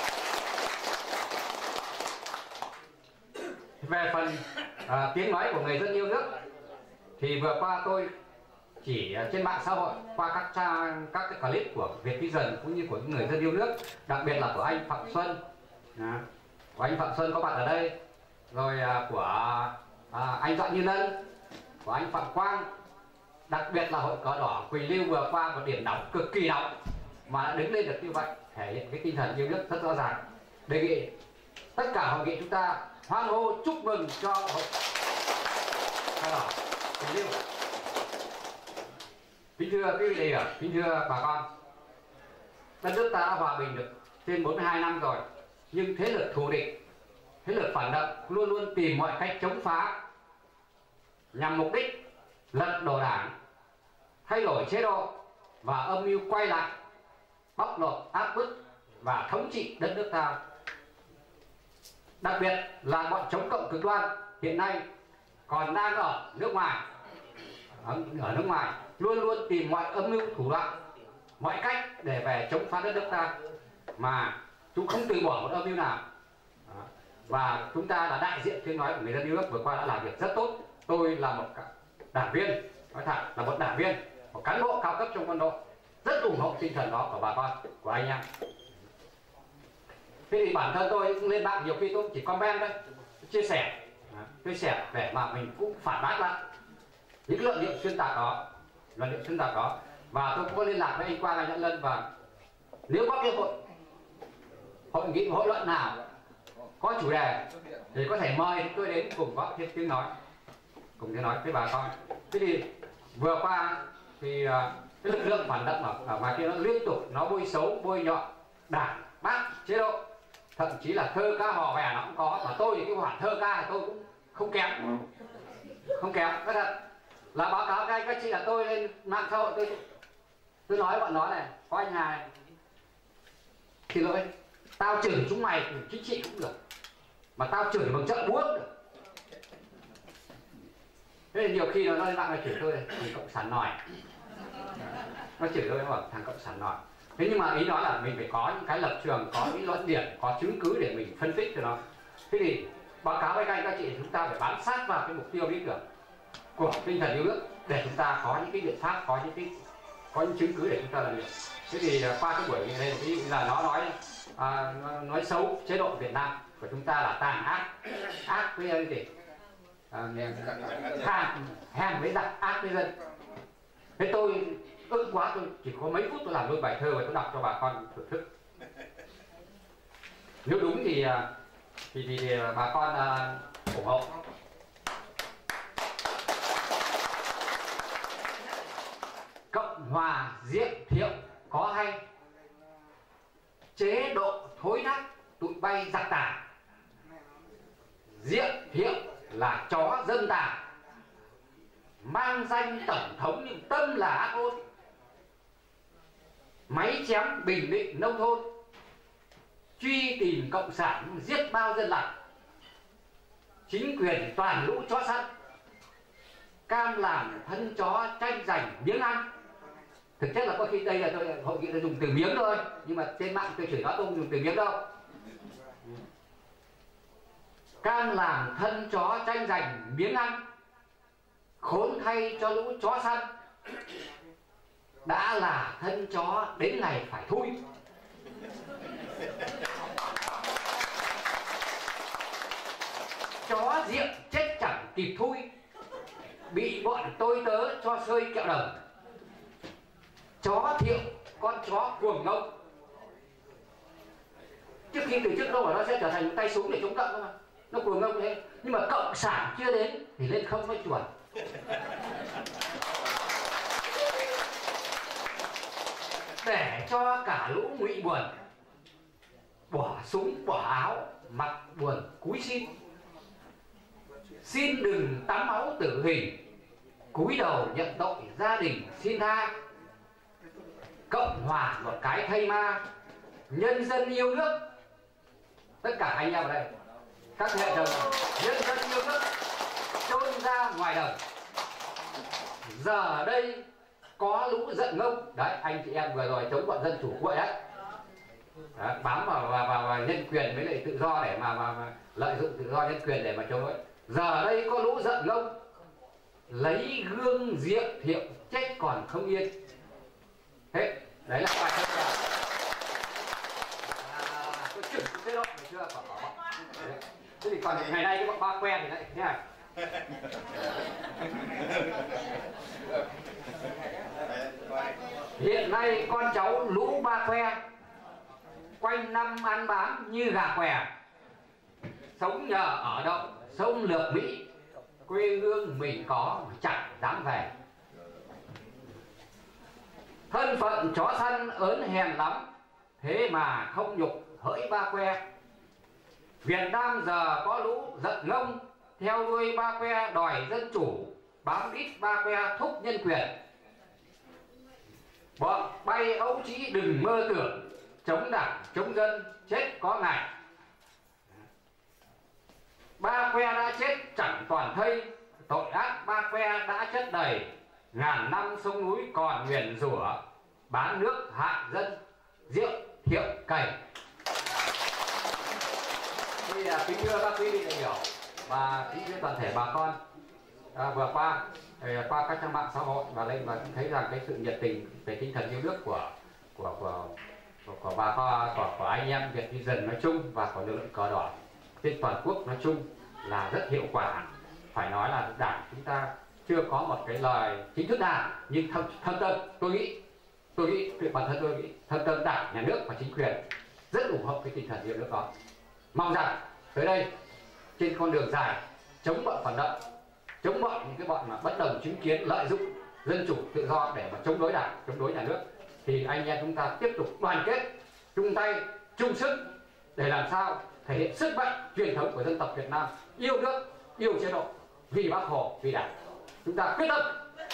Về phần à, tiếng nói của người dân yêu nước thì vừa qua tôi chỉ trên mạng xã hội qua các trang các cái clip của Vietvision cũng như của những người dân yêu nước, đặc biệt là của anh Phạm Xuân, à, của anh Phạm Xuân có mặt ở đây, rồi à, của à, anh Doãn Như Lân, của anh Phạm Quang, đặc biệt là hội cờ đỏ Quỳnh Lưu vừa qua một điểm nóng cực kỳ nóng mà đã đứng lên được như vậy, thể hiện cái tinh thần yêu nước rất rõ ràng. Đề nghị tất cả hội nghị chúng ta hoan hô chúc mừng cho hội cờ đỏ Quỳnh Lưu. Kính thưa quý vị đại biểu, kính thưa bà con, đất nước ta đã hòa bình được trên bốn mươi hai năm rồi, nhưng thế lực thù địch, thế lực phản động luôn luôn tìm mọi cách chống phá nhằm mục đích lật đổ đảng, thay đổi chế độ và âm mưu quay lại bóc lột, áp bức và thống trị đất nước ta. Đặc biệt là bọn chống cộng cực đoan hiện nay còn đang ở nước ngoài, ở, ở nước ngoài luôn luôn tìm mọi âm mưu thủ đoạn, mọi cách để về chống phá đất nước ta mà chúng không từ bỏ một âm mưu nào. Và chúng ta là đại diện tiếng nói của người dân yêu nước vừa qua đã làm việc rất tốt. Tôi là một đảng viên, nói thẳng là một đảng viên, một cán bộ cao cấp trong quân đội, rất ủng hộ tinh thần đó của bà con, của anh em. Thế thì bản thân tôi cũng lên mạng nhiều khi tôi cũng chỉ comment thôi, chia sẻ, chia sẻ để mà mình cũng phản bác lại những luận điệu xuyên tạc đó, luận điệu xuyên tạc đó. Và tôi cũng có liên lạc với anh Quang, anh Nhãn Lân, và nếu có cái hội hội nghị hội luận nào có chủ đề thì có thể mời tôi đến cùng góp thêm tiếng nói, cùng tiếng nói với bà con. Thế thì vừa qua thì uh, cái lực lượng phản động ở, ở ngoài kia nó liên tục nó bôi xấu, bôi nhọ đảng, bác, chế độ, thậm chí là thơ ca hò vè nó cũng có. Mà tôi thì cái khoản thơ ca thì tôi cũng không kém, không kém. Cái thật là báo cáo các anh các chị là tôi lên mạng xã hội tôi tôi nói bọn nó này, có anh Hà này, xin lỗi, tao chửi chúng mày chính trị cũng được, mà tao chửi bằng trận búa được. Thế thì nhiều khi nó lên mạng nó chửi tôi thằng cộng sản nòi, nó chửi tôi nó bảo thằng cộng sản nòi. Thế nhưng mà ý nói là mình phải có những cái lập trường, có những luận điểm, có chứng cứ để mình phân tích cho nó. Thế thì báo cáo với các anh các chị, chúng ta phải bám sát vào cái mục tiêu lý tưởng của tinh thần yêu nước để chúng ta có những cái biện pháp, có những cái có những chứng cứ để chúng ta làm việc. Thế thì qua cái buổi này ví dụ là nó nói à, nói xấu chế độ Việt Nam của chúng ta là tàn ác, ác với cái gì, à, hèn hèn với giặc, ác với dân. Thế tôi ức quá, tôi chỉ có mấy phút tôi làm đôi bài thơ và tôi đọc cho bà con thưởng thức. Nếu đúng thì thì, thì, thì bà con uh, ủng hộ. Cộng hòa diệm thiệu có hay, chế độ thối nát tụi bay giặc tà. Diệm thiệu là chó dân tà, mang danh tổng thống nhưng tâm là ác ôn. Máy chém Bình Định nông thôn, truy tìm cộng sản giết bao dân làng. Chính quyền toàn lũ chó săn, cam làm thân chó tranh giành miếng ăn. Thực chất là có khi đây là tôi hội nghị tôi dùng từ miếng thôi, nhưng mà trên mạng tôi chửi nó tôi không dùng từ miếng đâu. Cam làm thân chó tranh giành miếng ăn, khốn thay cho lũ chó săn. Đã là thân chó đến ngày phải thui. Chó diệm chết chẳng kịp thui, bị bọn tôi tớ cho sơi kẹo đồng. Chó thiệu con chó cuồng ngông. Trước khi từ trước đâu mà nó sẽ trở thành một tay súng để chống cộng mà. Nó cuồng ngông thế. Nhưng mà cộng sản chưa đến thì lên không với chuột. Để cho cả lũ ngụy buồn, bỏ súng bỏ áo, mặt buồn cúi xin. Xin đừng tắm máu tử hình, cúi đầu nhận tội gia đình xin tha. Cộng hòa một cái thây ma, nhân dân yêu nước. Tất cả anh em ở đây, các hệ đồng nhân dân yêu nước chôn ra ngoài đời. Giờ đây có lũ giận ngông. Đấy, anh chị em vừa rồi chống bọn dân chủ quậy đấy. Đấy, bám vào, vào, vào, vào nhân quyền với lại tự do để mà, mà, mà lợi dụng tự do nhân quyền để mà chống đối. Giờ đây có lũ giận ngông lấy gương diệm thiệu chết còn không yên. Thế đấy là bài thơ là tôi chuyển chế độ ngày xưa có có. Thế thì còn ngày nay cái bọn ba que thì đấy thế này. Hiện nay con cháu lũ ba que quanh năm ăn bám như gà què, sống nhờ ở đậu sông lược Mỹ, quê hương mình có chẳng dám về. Thân phận chó săn ớn hèn lắm, thế mà không nhục hỡi ba que. Việt Nam giờ có lũ giận ngông, theo đuôi ba que đòi dân chủ, bám đít ba que thúc nhân quyền. Bọn bay ấu trĩ đừng mơ tưởng, chống đảng chống dân chết có ngày. Ba que đã chết chẳng toàn thây, tội ác ba que đã chất đầy. Ngàn năm sông núi còn nguyền rủa, bán nước hại dân rượu thiệu cày. Đây là kính thưa các quý vị đại biểu và kính thưa toàn thể bà con. À, vừa qua qua các trang mạng xã hội và lên và thấy rằng cái sự nhiệt tình về tinh thần yêu nước của của của của, của bà con của, của anh em Việt Vision nói chung và của lực lượng cờ đỏ trên toàn quốc nói chung là rất hiệu quả. Phải nói là đảng chúng ta chưa có một cái lời chính thức nào, nhưng thâm, thâm tâm tôi nghĩ tôi nghĩ bản thân tôi nghĩ thâm tâm đảng, nhà nước và chính quyền rất ủng hộ cái tinh thần yêu nước đó. Mong rằng tới đây trên con đường dài chống bọn phản động, chống bọn những cái bọn mà bất đồng chính kiến, lợi dụng dân chủ tự do để mà chống đối đảng, chống đối nhà nước, thì anh em chúng ta tiếp tục đoàn kết, chung tay, chung sức để làm sao thể hiện sức mạnh truyền thống của dân tộc Việt Nam, yêu nước, yêu chế độ, vì Bác Hồ, vì đảng. Chúng ta quyết tâm.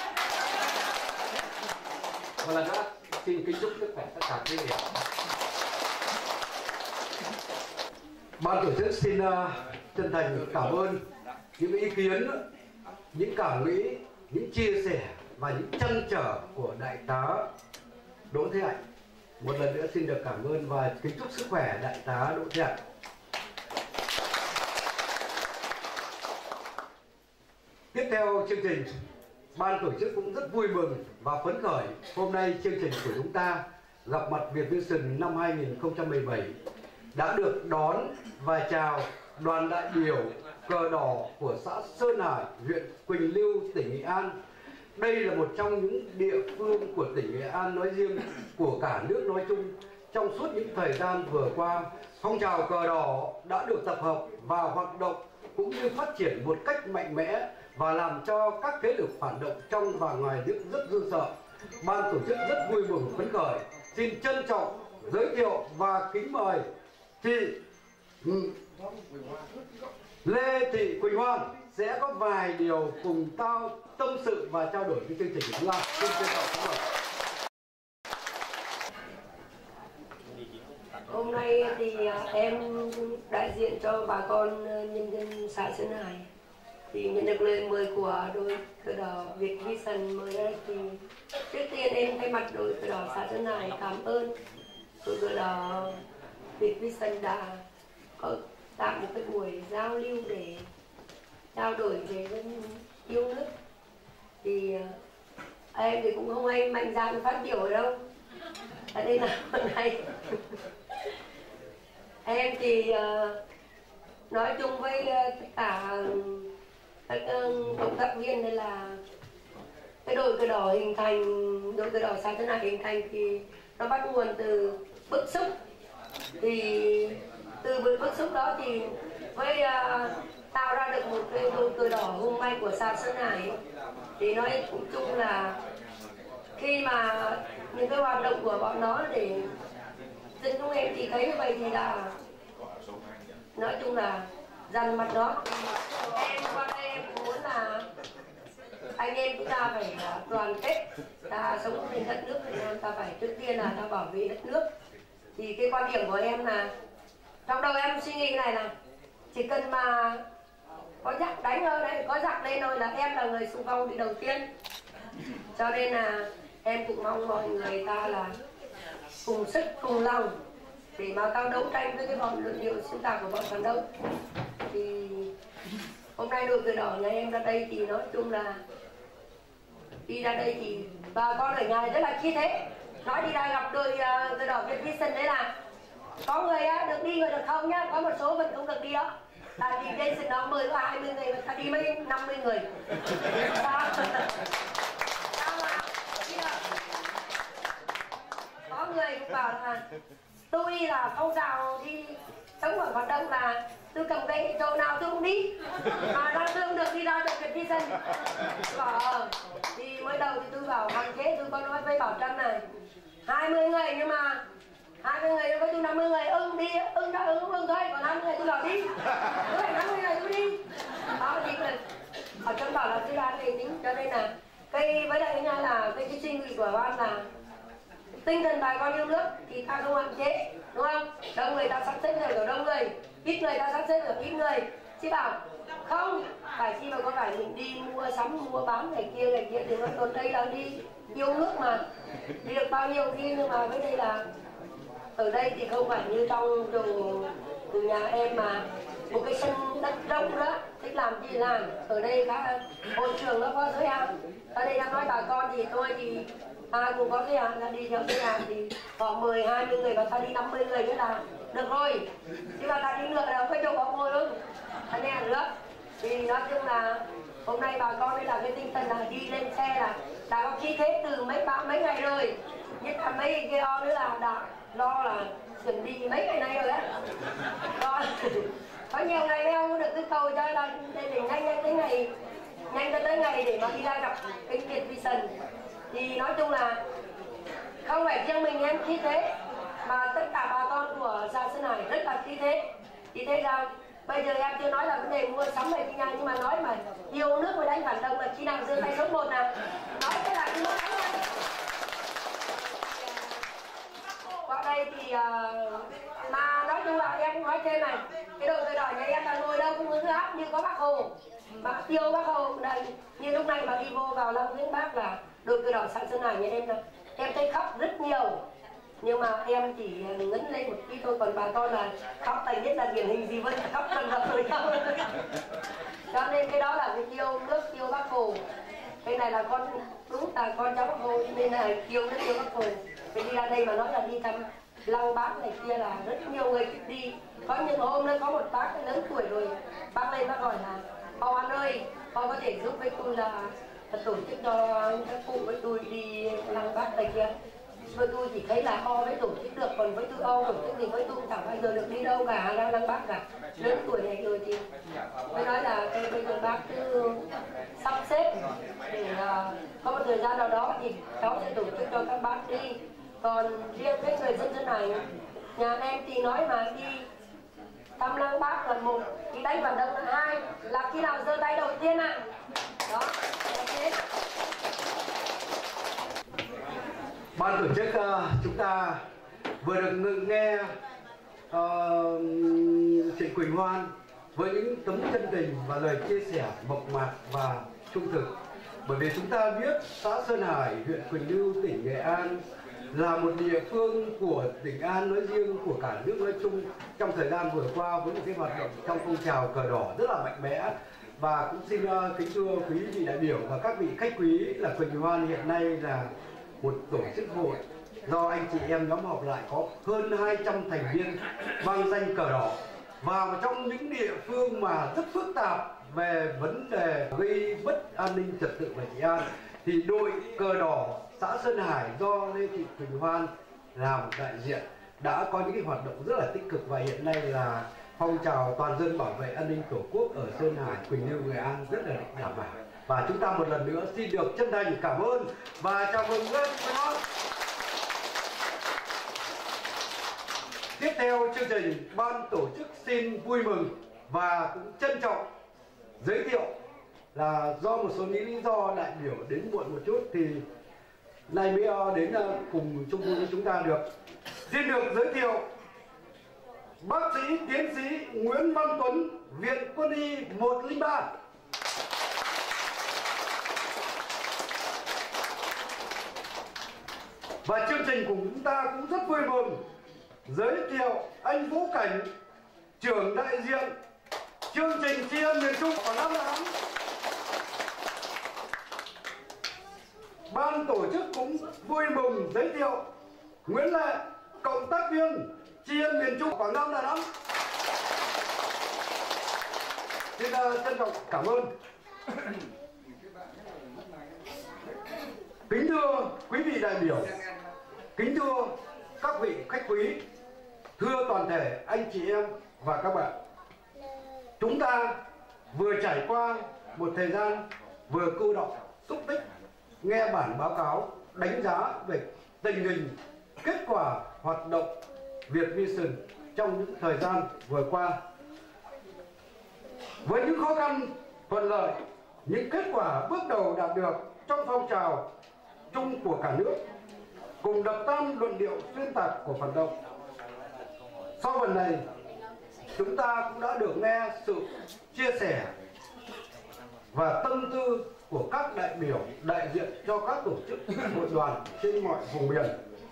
Một lần nữa xin kính chúc sức khỏe tất cả quý vị. Ban tổ chức xin uh, chân thành cảm ơn những ý kiến, những cảm nghĩ, những chia sẻ và những trăn trở của đại tá Đỗ Thế Hạnh. Một lần nữa xin được cảm ơn và kính chúc sức khỏe đại tá Đỗ Thế Hạnh. Tiếp theo chương trình, ban tổ chức cũng rất vui mừng và phấn khởi. Hôm nay chương trình của chúng ta gặp mặt Việt Vision năm hai nghìn không trăm mười bảy đã được đón và chào đoàn đại biểu cờ đỏ của xã Sơn Hải, huyện Quỳnh Lưu, tỉnh Nghệ An. Đây là một trong những địa phương của tỉnh Nghệ An nói riêng, của cả nước nói chung. Trong suốt những thời gian vừa qua, phong trào cờ đỏ đã được tập hợp và hoạt động cũng như phát triển một cách mạnh mẽ và làm cho các thế lực phản động trong và ngoài nước rất run sợ. Ban tổ chức rất vui mừng phấn khởi. Xin trân trọng giới thiệu và kính mời chị Lê Thị Quỳnh Hoan sẽ có vài điều cùng tao tâm sự và trao đổi với chương trình của chúng ta. Xin trân trọng kính mời. Hôm nay thì em đại diện cho bà con nhân dân xã Sơn Hải thì nhận được lời mời của đội cờ đỏ Việt Vision mời đây, thì trước tiên em thay mặt đội cờ đỏ xã Sơn Hải cảm ơn đội cờ đỏ Việt Vision đã có tạo một cái buổi giao lưu để trao đổi về dân yêu nước. Thì em thì cũng không hay mạnh dạn phát biểu ở đâu, ở đây là hôm nay em thì uh, nói chung với uh, tất cả các uh, cộng tác viên đây là cái đội cờ đỏ hình thành, đội cờ đỏ xã Sơn Hải hình thành thì nó bắt nguồn từ bức xúc. Thì từ bức xúc đó thì với uh, tạo ra được một cái đội cờ đỏ hùng mạnh của xã Sơn Hải. Thì nói cũng chung là khi mà những cái hoạt động của bọn nó để dân chúng em thì thấy như vậy thì là nói chung là dằn mặt nó. Em qua đây em cũng muốn là anh em chúng ta phải đoàn kết, ta sống trên đất nước Việt Nam, ta phải trước tiên là ta bảo vệ đất nước. Thì cái quan điểm của em là trong đầu em suy nghĩ cái này là chỉ cần mà có giặc đánh thôi đấy, có giặc lên rồi là em là người xung phong đi đầu tiên. Cho nên là em cũng mong mọi người ta là cùng sức cùng lòng để mà tao đấu tranh với cái bọn luận điệu xuyên tạc của bọn phản động. Thì hôm nay đội cờ đỏ nhà em ra đây thì nói chung là đi ra đây thì bà con ở nhà rất là khí thế. Nói đi ra gặp đội uh, cờ đỏ Việt Vision đấy là có người uh, được đi người được không nhá, có một số vẫn không được đi đó. Tại vì đây sân đó mười có hai mươi người, ta đi mấy năm mươi người. Sao? Sao mà? Có người cũng bảo là tôi là phong trào đi sống ở hoạt động là tôi cầm cái chỗ nào tôi cũng đi, mà ra tôi không được đi ra được Việt Vision. Bảo ờ, thì mới đầu thì tôi bảo hạn chế, tôi có nói với Bảo Trâm này hai mươi người, nhưng mà hai mươi người với tôi năm mươi người, ưng đi, ưng ra ưng ưng thôi, còn hai mươi người tôi bảo đi, tôi phải năm mươi người tôi đi. Đó thì Bảo Trâm bảo là tôi ra thì tính, cho nên là cái với lại nha là cái cái suy nghĩ của ban là tinh thần bà con yêu nước thì ta không hạn chế, đúng không? Đông người ta sắp xếp được ở đông người, ít người ta sắp xếp được ít người. Chứ bảo không phải khi mà có phải mình đi mua sắm mua bán này kia này kia thì nó còn đây là đi yêu nước mà, đi được bao nhiêu đi, nhưng mà với đây là ở đây thì không phải như trong trường từ nhà em mà một cái sân đất rộng đó, thích làm gì làm. Ở đây các hội trường nó có giới hạn. Ở đây đang nói bà con thì tôi thì ai cũng có giới hạn, là đi theo giới hạn thì khoảng mười hai mươi người và ta đi năm mươi người nữa là được rồi. Chứ mà ta đi ngược là phải chỗ có ngồi luôn. Anh em nữa. Thì nói chung là hôm nay bà con đây là cái tinh thần là đi lên xe là đã có khí thế từ mấy ba mấy ngày rồi. Nhất là mấy cái o nữa là đã lo là chuẩn bị mấy ngày nay rồi á. Có nhiều ngày leo được cái cầu cho là để nhanh nhanh tới ngày nhanh cho tới ngày để mà đi ra gặp cái Việt Vision. Thì nói chung là không phải riêng mình em khí thế mà tất cả bà con của xã Sơn Hải rất là khí thế. Thì thế ra bây giờ em chưa nói là vấn đề mua sắm này nhà, nhưng mà nói mà yêu nước với đánh phản động là khi nào giơ tay số một nào nói cái là cứ nói thôi. Qua đây thì uh, mà nói chung là em cũng nói thêm này, cái đội cờ đỏ nhà em là ngồi đâu cũng hứng áp như có Bác Hồ, mà yêu Bác Hồ đây như lúc này mà đi vô vào lăng viếng Bác là đội cờ đỏ xã Sơn Hải nhà em là em thấy khóc rất nhiều, nhưng mà em chỉ ngấn lên một tí thôi, còn bà con là khóc thành nhất là điển hình gì vẫn khóc lần gặp rồi nhau. Cho nên cái đó là cái yêu nước yêu Bác Hồ, cái này là con đúng là con cháu Bác Hồ nên là yêu nước yêu Bác Hồ. Vì đi ra đây mà nói là đi thăm lăng Bác này kia là rất nhiều người thích đi. Có những hôm nữa có một bác lớn tuổi rồi, bác lên bác hỏi là Bảo An ơi, con có thể giúp với tôi là tổ chức cho các cụ với tôi đi lăng Bác này kia. Với tôi chỉ thấy là o với tổ chức được, còn với tôi o tổ chức thì với tôi chẳng bao giờ được đi đâu cả, ra lăng Bác cả. Lớn tuổi này rồi thì mới nói là cái bây giờ bác cứ sắp xếp để uh, có một thời gian nào đó thì cháu sẽ tổ chức cho các bác đi. Còn riêng cái người dân Sơn Hải nhà em thì nói mà đi thăm lăng Bác là một, đi đánh phản động là hai, là khi nào giơ tay đầu tiên ạ? À? Đó, là thế. Ban tổ chức uh, chúng ta vừa được nghe uh, chị Quỳnh Hoan với những tấm chân tình và lời chia sẻ mộc mạc và trung thực. Bởi vì chúng ta biết xã Sơn Hải, huyện Quỳnh Lưu, tỉnh Nghệ An là một địa phương của tỉnh An nói riêng, của cả nước nói chung trong thời gian vừa qua với một cái hoạt động trong phong trào cờ đỏ rất là mạnh mẽ. Và cũng xin uh, kính thưa quý vị đại biểu và các vị khách quý là Quỳnh Hoan hiện nay là một tổ chức hội do anh chị em nhóm họp lại có hơn hai trăm thành viên mang danh cờ đỏ, và trong những địa phương mà rất phức tạp về vấn đề gây mất an ninh trật tự và trị an thì đội cờ đỏ xã Sơn Hải do Lê Thị Quỳnh Hoan làm đại diện đã có những cái hoạt động rất là tích cực, và hiện nay là phong trào toàn dân bảo vệ an ninh tổ quốc ở Sơn Hải, Quỳnh Lưu, Nghệ An rất là được đảm bảo. Và chúng ta một lần nữa xin được chân thành cảm ơn và chào mừng Lê Thị Quỳnh Hoan. Tiếp theo chương trình, ban tổ chức xin vui mừng và cũng trân trọng giới thiệu là do một số những lý do đại biểu đến muộn một chút thì nay mới đến cùng chung vui với chúng ta được. Xin được giới thiệu bác sĩ tiến sĩ Nguyễn Văn Tuấn, Viện Quân y một không ba. Và chương trình của chúng ta cũng rất vui mừng giới thiệu anh Vũ Cảnh, trưởng đại diện chương trình tri ân miền Trung của năm tám. Ban tổ chức cũng vui mừng giới thiệu Nguyễn Lệ, cộng tác viên tri ân miền Trung Quảng Nam Đà Nẵng. Xin uh, trân trọng cảm ơn. Kính thưa quý vị đại biểu, kính thưa các vị khách quý, thưa toàn thể anh chị em và các bạn. Chúng ta vừa trải qua một thời gian vừa cô đọc, xúc tích, nghe bản báo cáo đánh giá về tình hình, kết quả hoạt động Việt Vision trong những thời gian vừa qua. Với những khó khăn, thuận lợi, những kết quả bước đầu đạt được trong phong trào chung của cả nước, cùng đập tan luận điệu xuyên tạc của phản động. Sau phần này, chúng ta cũng đã được nghe sự chia sẻ và tâm tư của các đại biểu đại diện cho các tổ chức hội đoàn trên mọi vùng miền.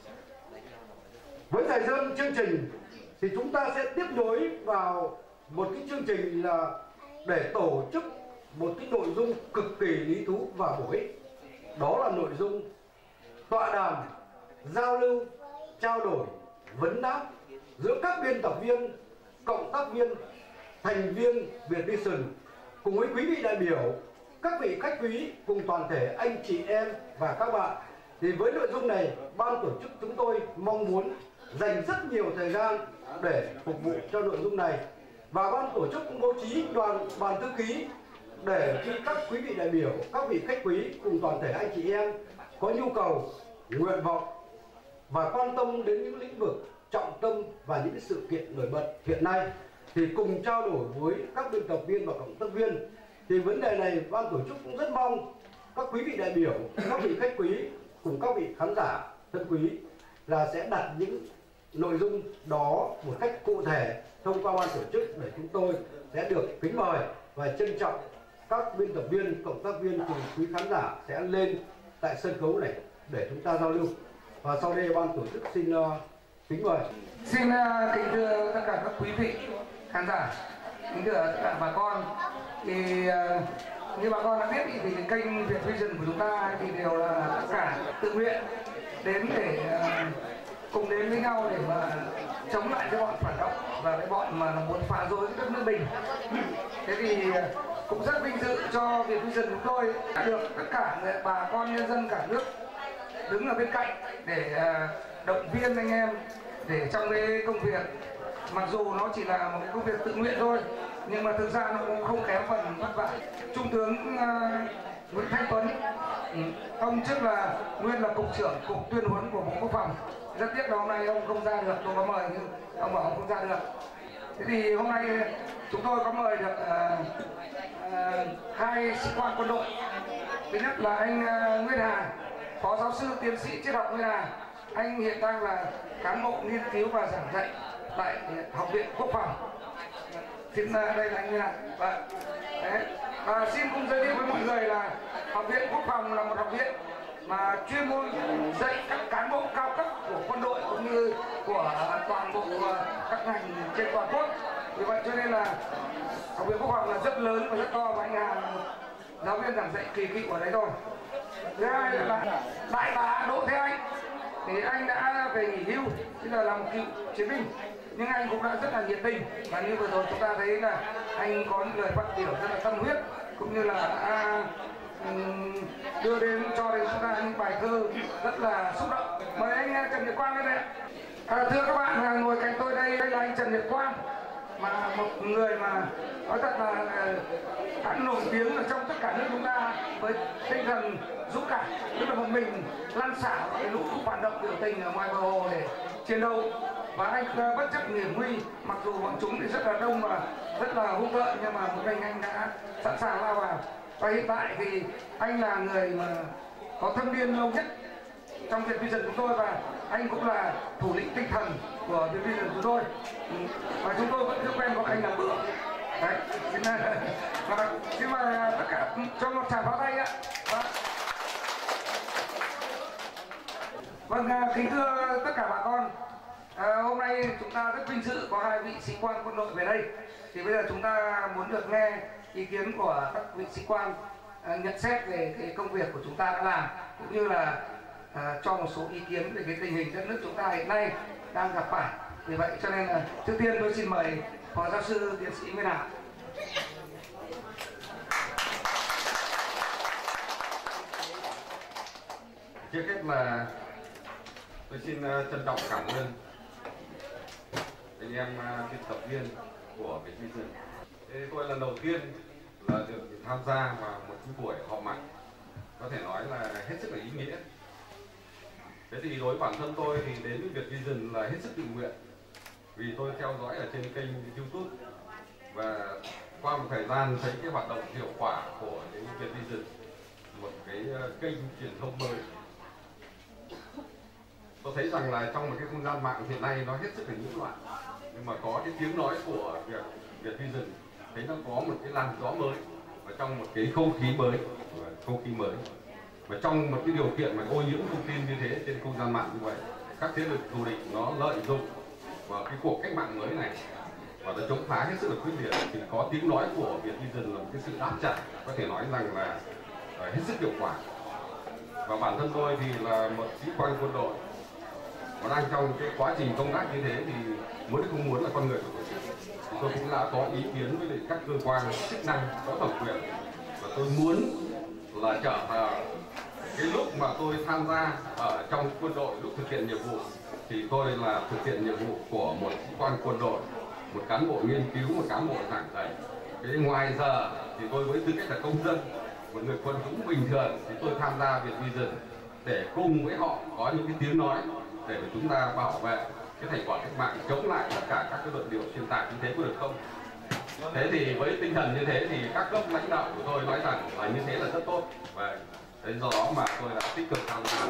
Với thời gian chương trình thì chúng ta sẽ tiếp nối vào một cái chương trình là để tổ chức một cái nội dung cực kỳ lý thú và bổ ích. Đó là nội dung tọa đàm, giao lưu, trao đổi, vấn đáp giữa các biên tập viên, cộng tác viên, thành viên Việt Vision cùng với quý vị đại biểu, các vị khách quý cùng toàn thể anh chị em và các bạn. Thì với nội dung này, ban tổ chức chúng tôi mong muốn dành rất nhiều thời gian để phục vụ cho nội dung này, và ban tổ chức cũng bố trí đoàn đoàn thư ký để khi các quý vị đại biểu, các vị khách quý cùng toàn thể anh chị em có nhu cầu, nguyện vọng và quan tâm đến những lĩnh vực trọng tâm và những sự kiện nổi bật hiện nay thì cùng trao đổi với các biên tập viên và cộng tác viên. Thì vấn đề này ban tổ chức cũng rất mong các quý vị đại biểu, các vị khách quý cùng các vị khán giả thân quý là sẽ đặt những nội dung đó một cách cụ thể thông qua ban tổ chức để chúng tôi sẽ được kính mời và trân trọng các biên tập viên, cộng tác viên cùng quý khán giả sẽ lên tại sân khấu này để chúng ta giao lưu. Và sau đây ban tổ chức xin uh, kính mời. Xin uh, kính thưa tất cả các quý vị khán giả, kính thưa tất cả bà con. Thì uh, như bà con đã biết thì cái kênh Việt Vision của chúng ta thì đều là tất cả tự nguyện đến để uh, cùng đến với nhau để mà chống lại cái bọn phản động và cái bọn mà muốn phá rối cái đất nước mình. Thế thì uh, cũng rất vinh dự cho Việt Vision chúng tôi đã được tất cả bà con nhân dân cả nước đứng ở bên cạnh để uh, động viên anh em để trong cái công việc, mặc dù nó chỉ là một cái công việc tự nguyện thôi nhưng mà thực ra nó cũng không kém phần vất vả. Trung tướng uh, Nguyễn Thanh Tuấn, ừ, ông trước là nguyên là cục trưởng cục tuyên huấn của Bộ Quốc phòng. Rất tiếc là hôm nay ông không ra được, tôi có mời nhưng ông bảo ông không ra được. Thế thì hôm nay chúng tôi có mời được uh, uh, hai sĩ quan quân đội. Thứ nhất là anh uh, Nguyên Hà, phó giáo sư tiến sĩ triết học Nguyên Hà. Anh hiện đang là cán bộ nghiên cứu và giảng dạy tại Học viện Quốc phòng. Xin uh, đây là anh Nguyên Hà. Và, đấy. và xin cũng giới thiệu với mọi người là Học viện Quốc phòng là một học viện mà chuyên môn dạy các cán bộ cao cấp của quân đội cũng như của toàn bộ các ngành trên toàn quốc. Vì vậy cho nên là Học viện Quốc phòng là rất lớn và rất to, và anh Hà là một giáo viên giảng dạy kỳ cựu ở đấy thôi. Thứ hai là đại tá Đỗ Thế Anh, thì anh đã về nghỉ hưu, bây giờ là một cựu chiến binh, nhưng anh cũng đã rất là nhiệt tình, và như vừa rồi chúng ta thấy là anh có những lời phát biểu rất là tâm huyết, cũng như là đã đưa đến cho đến chúng ta những bài thơ rất là xúc động. Mời anh Trần Nhật Quang lên đây. À, thưa các bạn, ngồi cạnh tôi đây đây là anh Trần Nhật Quang, mà một người mà nói thật là đã nổi tiếng ở trong tất cả nước chúng ta với tinh thần dũng cảm, tức là một mình lăn xả cái lũ phản động biểu tình ở ngoài bờ hồ để chiến đấu, và anh bất chấp hiểm nguy, mặc dù bọn chúng thì rất là đông và rất là hung tợn, nhưng mà một mình anh đã sẵn sàng lao vào. Và hiện tại thì anh là người mà có thâm niên lâu nhất trong Việt Vision chúng tôi, và anh cũng là thủ lĩnh tinh thần của Việt Vision chúng tôi, và chúng tôi vẫn cứ quen gọi anh là Bữa. Đấy, xin, và, xin mời tất cả cho một tràng pháo tay ạ. Và, Vâng, kính thưa tất cả bà con, à, hôm nay chúng ta rất vinh dự có hai vị sĩ quan quân đội về đây. Thì bây giờ chúng ta muốn được nghe ý kiến của các vị sĩ quan à, nhận xét về cái công việc của chúng ta đã làm, cũng như là à, cho một số ý kiến về cái tình hình đất nước chúng ta hiện nay đang gặp phải. Vì vậy cho nên là trước tiên tôi xin mời phó giáo sư tiến sĩ Nguyên Hảo. Trước hết là tôi xin trân trọng cảm ơn anh em biên tập viên của Vietvision. Tôi lần đầu tiên là được tham gia vào một cái buổi họp mặt có thể nói là hết sức là ý nghĩa. Thế thì đối với bản thân tôi thì đến với Vietvision là hết sức tự nguyện, vì tôi theo dõi ở trên kênh YouTube và qua một thời gian thấy cái hoạt động hiệu quả của cái Vietvision, một cái kênh truyền thông mới. Tôi thấy rằng là trong một cái không gian mạng hiện nay nó hết sức là nhiễu loạn, nhưng mà có cái tiếng nói của Việt Vietvision thấy nó có một cái làn gió mới và trong một cái không khí mới, không khí mới và trong một cái điều kiện mà ô nhiễm thông tin như thế trên không gian mạng như vậy, các thế lực thù địch nó lợi dụng vào cái cuộc cách mạng mới này và nó chống phá hết sức là quyết liệt, thì có tiếng nói của Vietvision là một cái sự đáp trả có thể nói rằng là hết sức hiệu quả. Và bản thân tôi thì là một sĩ quan quân đội và đang trong cái quá trình công tác như thế thì muốn hay không muốn là con người của tôi, thì tôi cũng đã có ý kiến với các cơ quan chức năng có thẩm quyền và tôi muốn là trở vào cái lúc mà tôi tham gia ở trong quân đội, lúc thực hiện nhiệm vụ thì tôi là thực hiện nhiệm vụ của một sĩ quan quân đội, một cán bộ nghiên cứu, một cán bộ giảng dạy. Cái ngoài giờ thì tôi với tư cách là công dân, một người quân chúng bình thường thì tôi tham gia Vietvision để cùng với họ có những cái tiếng nói để chúng ta bảo vệ cái thành quả cách mạng, chống lại tất cả các cái luận điệu xuyên tạc như thế có được không? Thế thì với tinh thần như thế thì các cấp lãnh đạo của tôi nói rằng là như thế là rất tốt và do đó mà tôi đã tích cực tham gia.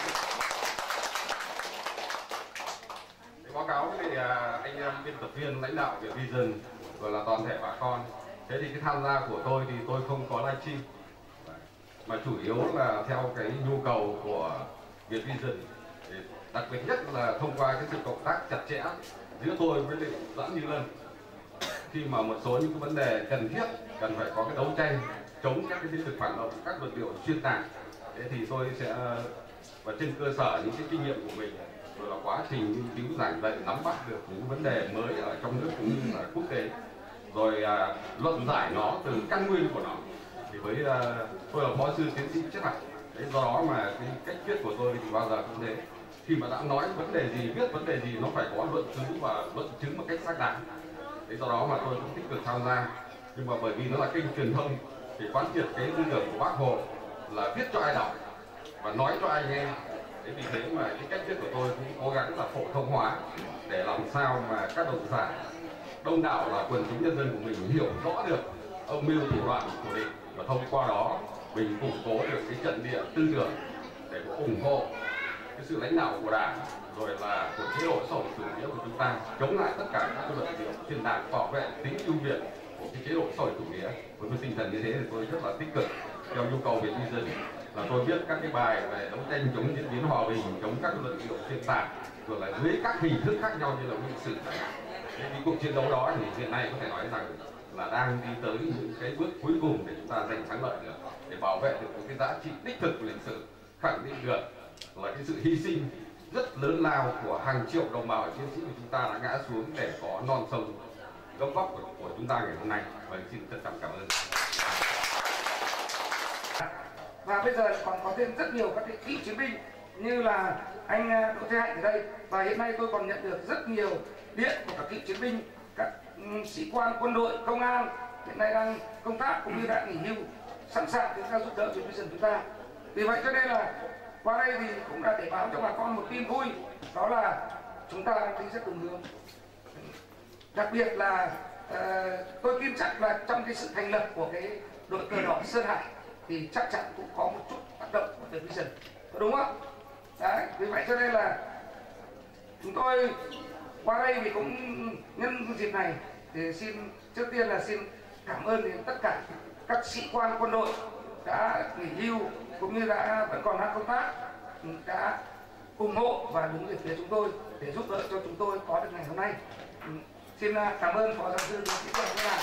Báo cáo với anh em biên tập viên lãnh đạo Vietvision rồi là toàn thể bà con. Thế thì cái tham gia của tôi thì tôi không có livestream mà chủ yếu là theo cái nhu cầu của Vietvision, đặc biệt nhất là thông qua cái sự cộng tác chặt chẽ giữa tôi với Doãn Như Lân khi mà một số những cái vấn đề cần thiết cần phải có cái đấu tranh chống các cái thế lực phản động, các luận điệu xuyên tạc. Thế thì tôi sẽ và trên cơ sở những cái kinh nghiệm của mình rồi là quá trình nghiên cứu giảng dạy, nắm bắt được những vấn đề mới ở trong nước cũng như là quốc tế, rồi à, luận giải nó từ căn nguyên của nó. Thì với à, tôi là phó sư tiến sĩ Triết Học, đấy do đó mà cái cách viết của tôi thì bao giờ cũng thế, khi mà đã nói vấn đề gì, viết vấn đề gì nó phải có luận chứng và luận chứng một cách xác đáng. Đấy do đó mà tôi cũng tích cực tham gia, nhưng mà bởi vì nó là kênh truyền thông thì quán triệt cái tư tưởng của Bác Hồ là viết cho ai đọc và nói cho ai nghe. Thế vì thế mà cái cách viết của tôi cũng cố gắng là phổ thông hóa để làm sao mà các độc giả đông đảo là quần chúng nhân dân của mình hiểu rõ được âm mưu thủ đoạn của địch và thông qua đó mình củng cố được cái trận địa tư tưởng để ủng hộ cái sự lãnh đạo của Đảng rồi là của chế độ xã hội chủ nghĩa của chúng ta, chống lại tất cả các luận điệu xuyên tạc, bảo vệ tính ưu việt của cái chế độ xã hội chủ nghĩa. Với cái tinh thần như thế thì tôi rất là tích cực theo nhu cầu Vietvision là tôi viết các cái bài về đấu tranh chống diễn biến hòa bình, chống các luận điệu xuyên tạc rồi là dưới các hình thức khác nhau như là lịch sử. Cái cuộc chiến đấu đó thì hiện nay có thể nói rằng là đang đi tới những cái bước cuối cùng để chúng ta giành thắng lợi được, để bảo vệ được cái giá trị đích thực của lịch sử, khẳng định được là cái sự hy sinh rất lớn lao của hàng triệu đồng bào chiến sĩ của chúng ta đã ngã xuống để có non sông gấm vóc của, của chúng ta ngày hôm nay. Và xin trân trọng cảm ơn. Và bây giờ còn có thêm rất nhiều các cái cựu chiến binh như là anh Đỗ Thế Hạnh ở đây, và hiện nay tôi còn nhận được rất nhiều điện của các cựu chiến binh, các sĩ quan quân đội, công an hiện nay đang công tác cũng như đã nghỉ hưu, sẵn sàng chúng ta giúp đỡ Vietvision chúng ta. Vì vậy cho nên là qua đây thì cũng là để báo cho bà con một tin vui, đó là chúng ta đang đi rất đúng hướng. Đặc biệt là uh, tôi tin chắc là trong cái sự thành lập của cái đội cờ đỏ Sơn Hải thì chắc chắn cũng có một chút hoạt động của Vietvision, có đúng không? Đấy, vì vậy cho nên là chúng tôi qua đây thì cũng nhân dịp này thì xin trước tiên là xin cảm ơn đến tất cả các sĩ quan quân đội đã nghỉ hưu cũng như đã vẫn còn đang công tác, đã ủng hộ và đứng về phía chúng tôi để giúp đỡ cho chúng tôi có được ngày hôm nay. Xin cảm ơn phó giáo sư tiến sĩ Trần Văn Hà.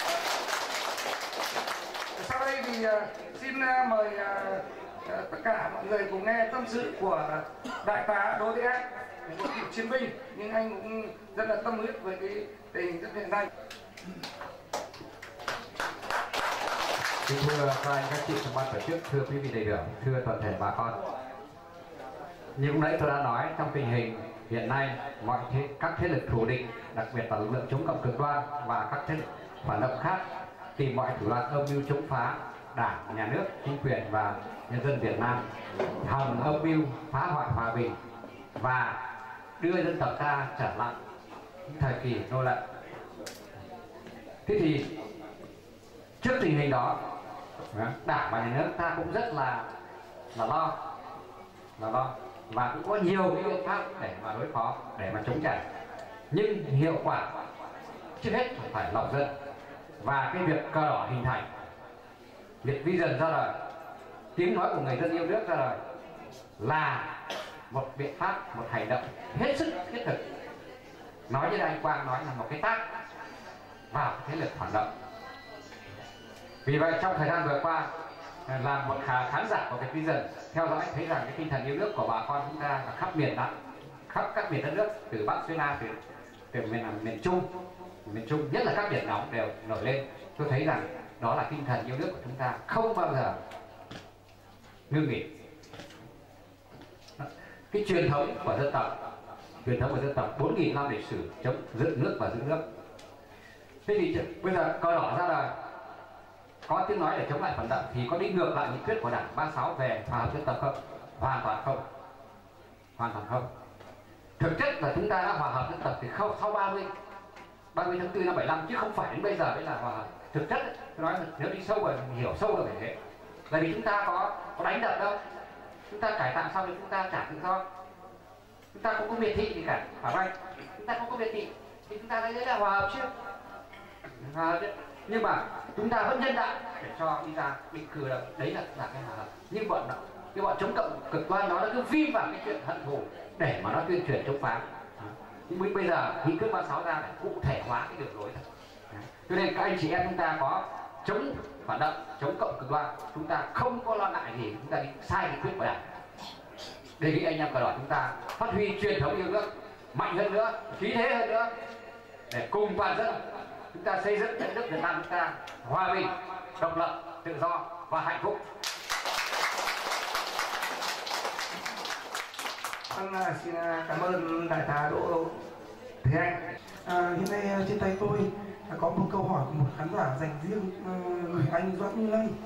Sau đây thì xin mời tất cả mọi người cùng nghe tâm sự của đại tá Đỗ Thế Anh, một cựu chiến binh nhưng anh cũng rất là tâm huyết với cái tình hình rất hiện nay. Kính thưa các anh các chị trong ban tổ chức, thưa quý vị đại biểu, thưa toàn thể bà con. Như lúc nãy tôi đã nói, trong tình hình hiện nay, mọi thế, các thế lực thù địch, đặc biệt là lực lượng chống cộng cực đoan và các thế lực phản động khác tìm mọi thủ đoạn âm mưu chống phá Đảng, Nhà nước, chính quyền và nhân dân Việt Nam, hòng âm mưu phá hoại hòa bình và đưa dân tộc ta trở lại thời kỳ nô lệ. Thế thì trước tình hình đó, Đảng và Nhà nước ta cũng rất là là lo, là lo và cũng có nhiều cái biện pháp để mà đối phó, để mà chống trả. Nhưng hiệu quả trước hết phải lòng dân, và cái việc cờ đỏ hình thành, việc Vision ra đời, tiếng nói của người dân yêu nước ra đời là một biện pháp, một hành động hết sức thiết thực. Nói như anh Quang nói là một cái tác vào thế lực phản động. Vì vậy trong thời gian vừa qua, là một khán giả của cái Vision theo dõi thấy rằng cái tinh thần yêu nước của bà con chúng ta là khắp miền Bắc, khắp các miền đất nước, từ Bắc xuyên Nam, từ, từ miền miền Trung, miền Trung nhất là các điểm nóng đều nổi lên. Tôi thấy rằng đó là tinh thần yêu nước của chúng ta không bao giờ ngưng nghỉ. Cái truyền thống của dân tộc, truyền thống của dân tộc bốn nghìn năm lịch sử chống dựng nước và giữ nước. Thế thì bây giờ cờ đỏ ra đời, có tiếng nói để chống lại phản động thì có đi ngược lại nghị quyết của Đảng ba mươi sáu về hòa hợp dân tộc không? Hoàn toàn không, hoàn toàn không. Thực chất là chúng ta đã hòa hợp dân tộc thì không sau ba mươi tháng tư năm bảy lăm, chứ không phải đến bây giờ mới là hòa hợp. Thực chất tôi nói là nếu đi sâu và hiểu sâu được thế, là vì chúng ta có có đánh đập đâu, chúng ta cải tạo xong thì chúng ta trả tự do, chúng ta không có miệt thị gì cả, phải không? Chúng ta không có miệt thị thì chúng ta thấy đấy là hòa hợp chứ, hòa hợp chứ. Nhưng mà chúng ta vẫn nhân đạo để cho đi ra định cử đâu, đấy là là cái hòa hợp. Nhưng bọn cái bọn chống cộng cực đoan đó nó cứ vi vào cái chuyện hận thù để mà nó tuyên truyền chống phá. Nhưng bây giờ nghị quyết ba mươi sáu ra để cụ thể hóa cái đường lối thôi. Cho nên các anh chị em chúng ta có chống phản động, chống cộng cực đoan, chúng ta không có lo ngại gì chúng ta đi sai nghị quyết của Đảng. Đề nghị anh em cờ đỏ chúng ta phát huy truyền thống yêu nước mạnh hơn nữa, khí thế hơn nữa để cùng toàn dân chúng ta xây dựng đất nước Việt Nam chúng ta hòa bình, độc lập, tự do và hạnh phúc. Vâng, xin cảm ơn đại tá Đỗ Thế Anh. À, hiện nay trên tay tôi có một câu hỏi của một khán giả dành riêng uh, gửi anh Doãn Như Lân.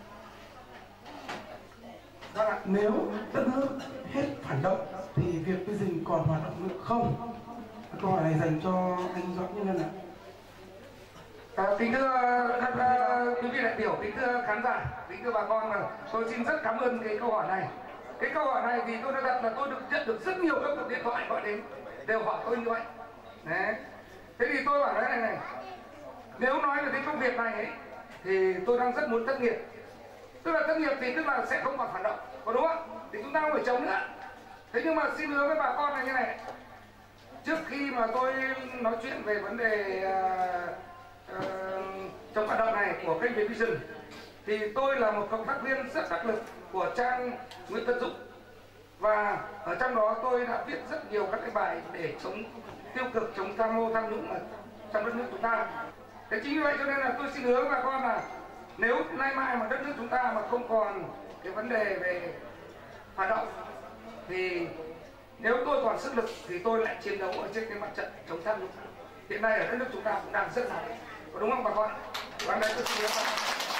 Vâng ạ. Nếu đất nước hết phản động thì việc Vision còn hoạt động được không? Câu hỏi này dành cho anh Doãn Như Lân ạ. À, kính thưa các quý vị đại biểu, kính thưa khán giả, kính thưa bà con, tôi xin rất cảm ơn cái câu hỏi này. Cái câu hỏi này thì tôi nói thật là tôi được nhận được rất nhiều các cuộc điện thoại gọi đến đều hỏi tôi như vậy. Đấy. Thế thì tôi bảo thế này này, nếu nói về cái công việc này ấy, thì tôi đang rất muốn thất nghiệp. Tức là thất nghiệp thì tức là sẽ không còn phản động, có đúng không? Thì chúng ta không phải chống nữa. Thế nhưng mà xin hứa với bà con là như này, trước khi mà tôi nói chuyện về vấn đề uh, uh, trong hoạt động này của kênh Vision, thì tôi là một cộng tác viên rất đắc lực của trang Nguyễn Tân Dũng, và ở trong đó tôi đã viết rất nhiều các cái bài để chống tiêu cực, chống tham mô tham nhũng ở trong đất nước chúng ta. Thế chính vì vậy cho nên là tôi xin hứa với bà con là nếu nay mai mà đất nước chúng ta mà không còn cái vấn đề về phản động thì nếu tôi còn sức lực thì tôi lại chiến đấu ở trên cái mặt trận chống tham nhũng. Hiện nay ở đất nước chúng ta cũng đang rất là, có đúng không bà con? Và đây tôi xin hứa bà con.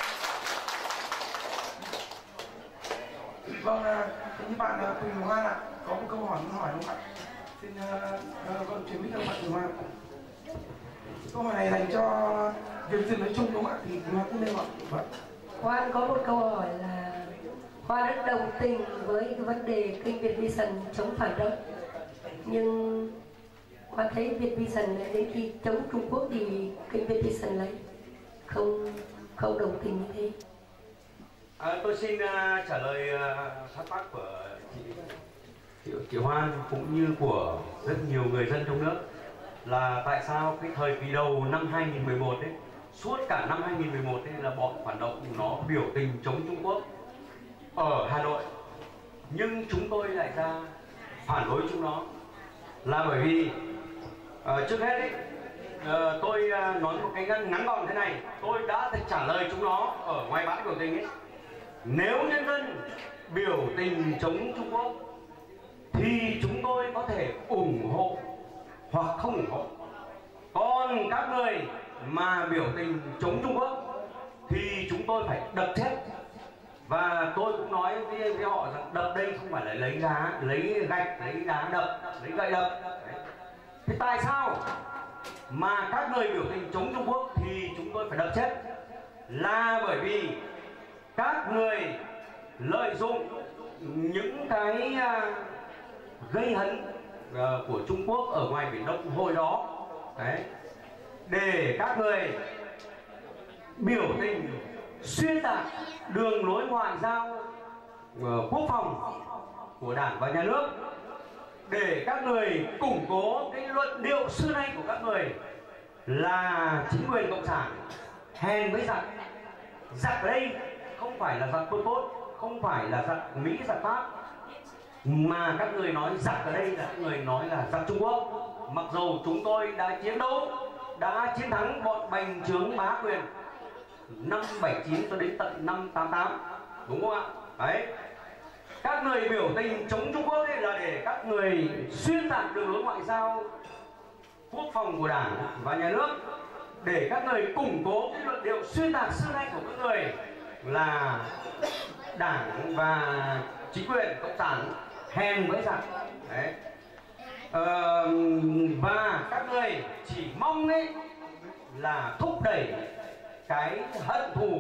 Vâng, như bạn Quỳnh Hoa ạ, có một câu hỏi muốn hỏi đúng không ạ? Xin uh, vâng, chuyển mic cho bạn Quỳnh Hoa. Câu hỏi này dành cho việc Vision nói chung đúng không ạ? Thì Quỳnh Hoa cũng nên hỏi. Vâng. Khoan có một câu hỏi là Khoa rất đồng tình với cái vấn đề kênh Việt Vision chống phản động, nhưng Khoa thấy Việt Vision đến khi chống Trung Quốc thì kênh Việt Vision lại không không đồng tình như thế. À, tôi xin uh, trả lời uh, thắc mắc của chị. chị, chị Hoan cũng như của rất nhiều người dân trong nước là tại sao cái thời kỳ đầu năm hai nghìn mười một ấy, suốt cả năm hai nghìn mười một ấy là bọn phản động nó biểu tình chống Trung Quốc ở Hà Nội, nhưng chúng tôi lại ra phản đối chúng nó là bởi vì uh, trước hết ấy, uh, tôi uh, nói một cái ngắn, ngắn gọn thế này, tôi đã trả lời chúng nó ở ngoài bãi biểu tình ấy, nếu nhân dân biểu tình chống Trung Quốc thì chúng tôi có thể ủng hộ hoặc không ủng hộ, còn các người mà biểu tình chống Trung Quốc thì chúng tôi phải đập chết. Và tôi cũng nói với, với họ rằng đập đây không phải là lấy đá, lấy gạch, lấy đá đập, lấy gậy đập. Đấy. Thế tại sao mà các người biểu tình chống Trung Quốc thì chúng tôi phải đập chết? Là bởi vì các người lợi dụng những cái uh, gây hấn uh, của Trung Quốc ở ngoài Biển Đông hồi đó. Đấy. Để các người biểu tình xuyên tạc đường lối ngoại giao uh, quốc phòng của Đảng và Nhà nước, để các người củng cố cái luận điệu xưa nay của các người là chính quyền cộng sản hèn với giặc. Giặc đây không phải là giặc Pol Pot, không phải là giặc Mỹ, giặc Pháp, mà các người nói giặc ở đây là các người nói là giặc Trung Quốc. Mặc dù chúng tôi đã chiến đấu, đã chiến thắng bọn bành trướng bá quyền năm bảy chín cho đến tận năm tám tám, đúng không ạ? Đấy. Các người biểu tình chống Trung Quốc ấy là để các người xuyên tạc đường lối ngoại giao quốc phòng của Đảng và Nhà nước, để các người củng cố cái luận điệu xuyên tạc xưa nay của các người là Đảng và chính quyền cộng sản hèn với giặc. Đấy. Ờ, và các người chỉ mong ấy là thúc đẩy cái hận thù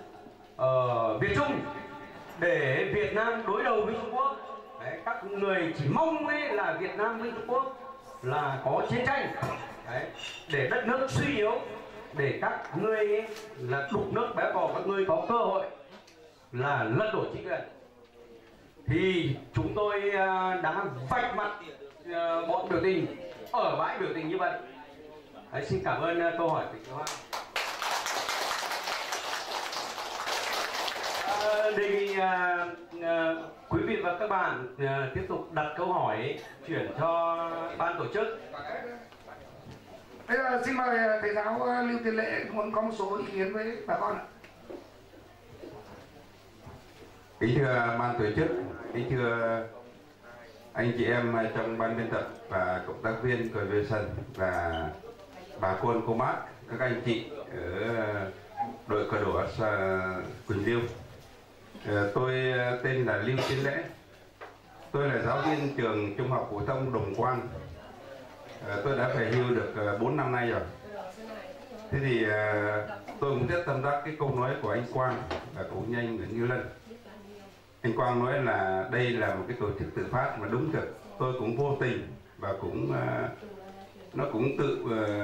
uh, Việt Trung để Việt Nam đối đầu với Trung Quốc. Đấy, các người chỉ mong ấy là Việt Nam với Trung Quốc là có chiến tranh. Đấy, để đất nước suy yếu, để các ngươi ấy là đục nước béo cò, các ngươi có cơ hội là lật đổ chính quyền. Thì chúng tôi uh, đã vạch mặt uh, bọn biểu tình ở bãi biểu tình như vậy. Đấy, xin cảm ơn uh, câu hỏi của chị Hoa. Uh, đề nghị uh, uh, quý vị và các bạn uh, tiếp tục đặt câu hỏi chuyển cho ban tổ chức. Bây giờ xin mời thầy giáo Lưu Tiền Lệ muốn có một số ý kiến với bà con ạ. Kính thưa ban tổ chức, kính thưa anh chị em trong ban biên tập và cộng tác viên của Vision và bà con cô bác, các anh chị ở đội cờ đỏ Quỳnh Lưu. Tôi tên là Lưu Tiến Lễ. Tôi là giáo viên trường Trung học phổ thông Đồng Quan. Tôi đã về hưu được bốn năm nay rồi. Thế thì tôi cũng rất tâm đắc cái câu nói của anh Quang và cũng như anh Nguyễn Như Lân. Anh Quang nói là đây là một cái tổ chức tự phát mà đúng thực. Tôi cũng vô tình và cũng nó cũng tự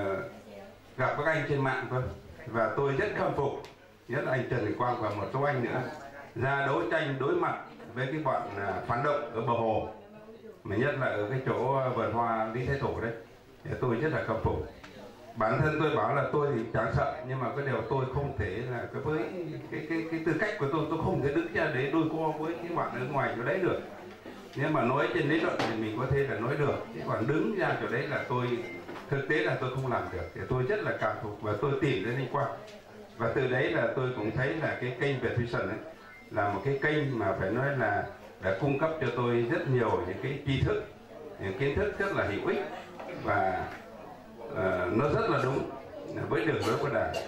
gặp các anh trên mạng thôi. Và tôi rất khâm phục, nhất là anh Trần Thị Quang và một số anh nữa, ra đấu tranh đối mặt với cái bọn phản động ở bờ hồ, mà nhất là ở cái chỗ vườn hoa Lý Thái Tổ đấy. Thì tôi rất là khâm phục. Bản thân tôi bảo là tôi thì chẳng sợ, nhưng mà cái điều tôi không thể là cái với cái cái cái tư cách của tôi, tôi không thể đứng ra để đôi co với cái bạn ở ngoài chỗ đấy được. Nếu mà nói trên lý luận thì mình có thể là nói được, chứ còn đứng ra chỗ đấy là tôi thực tế là tôi không làm được. Thì tôi rất là cảm phục và tôi tìm đến anh Quang. Và từ đấy là tôi cũng thấy là cái kênh Vietvision ấy là một cái kênh mà phải nói là đã cung cấp cho tôi rất nhiều những cái tri thức, những kiến thức rất là hữu ích và uh, nó rất là đúng với đường lối của Đảng.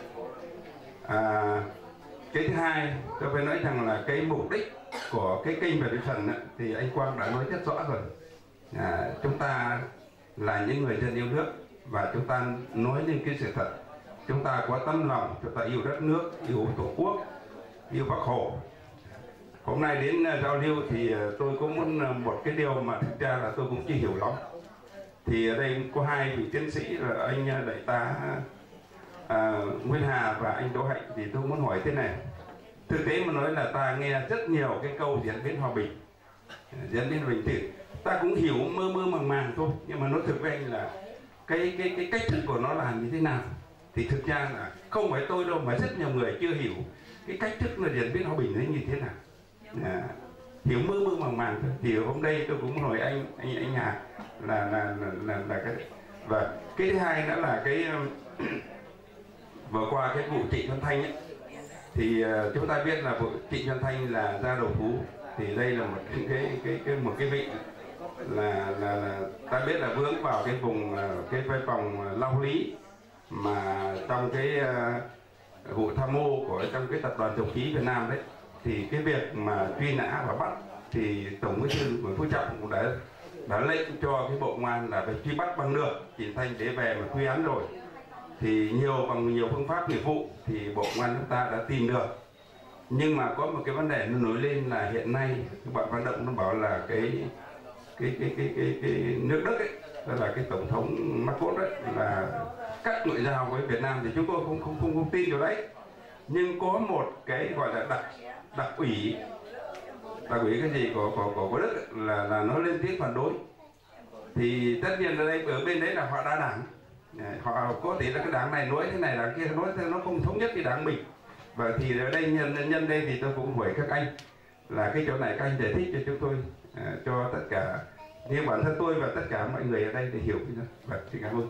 À, cái thứ hai tôi phải nói rằng là cái mục đích của cái kênh Vietvision thì anh Quang đã nói rất rõ rồi. À, chúng ta là những người dân yêu nước và chúng ta nói lên cái sự thật. Chúng ta có tấm lòng, chúng ta yêu đất nước, yêu Tổ quốc, yêu Bác Hồ. Hôm nay đến uh, giao lưu thì uh, tôi cũng muốn uh, một cái điều mà thực ra là tôi cũng chưa hiểu lắm. Thì ở đây có hai vị tiến sĩ là anh uh, đại tá uh, Nguyên Hà và anh Đỗ Hạnh, thì tôi muốn hỏi thế này. Thực tế mà nói là ta nghe rất nhiều cái câu diễn biến hòa bình, diễn biến hòa bình thì ta cũng hiểu mơ mơ màng màng thôi, nhưng mà nói thực với anh là cái cái cái cách thức của nó là như thế nào thì thực ra là không phải tôi đâu mà rất nhiều người chưa hiểu cái cách thức là diễn biến hòa bình nó như thế nào, à, hiểu mơ mơ màng màng thôi. Thì hôm nay tôi cũng hỏi anh anh anh Hà là là là là, là cái và cái thứ hai nữa là cái vừa qua cái vụ Trịnh Xuân Thanh ấy, thì uh, chúng ta biết là vụ Trịnh Xuân Thanh là ra đầu thú, thì đây là một cái cái cái, cái một cái vị là, là là ta biết là vướng vào cái vùng cái vai vòng lao lý mà trong cái uh, vụ tham mô của trong cái tập đoàn dầu khí Việt Nam đấy, thì cái việc mà truy nã và bắt thì Tổng Bí thư Nguyễn Phú Trọng cũng đã đã lệnh cho cái bộ công an là phải truy bắt bằng được Trịnh Thanh để về mà quy án rồi, thì nhiều bằng nhiều phương pháp nghiệp vụ thì bộ công an chúng ta đã tìm được. Nhưng mà có một cái vấn đề nó nổi lên là hiện nay các bạn vận động nó bảo là cái cái cái cái cái, cái nước Đức ấy, đó là cái tổng thống Marcos đấy là cắt ngoại giao với Việt Nam, thì chúng tôi không không không, không tin vào đấy. Nhưng có một cái gọi là đặc đặc ủy đặc ủy cái gì của của của, của Đức ấy, là là nó lên tiếng phản đối. Thì tất nhiên ở đây ở bên đấy là họ đa đảng, họ có thể là cái đảng này nói thế này đảng kia nói thế, nó không thống nhất cái đảng mình. Và thì ở đây nhân nhân đây thì tôi cũng hỏi các anh là cái chỗ này các anh giải thích cho chúng tôi, à, cho tất cả như bản thân tôi và tất cả mọi người ở đây để hiểu cái đó. Và xin cảm ơn.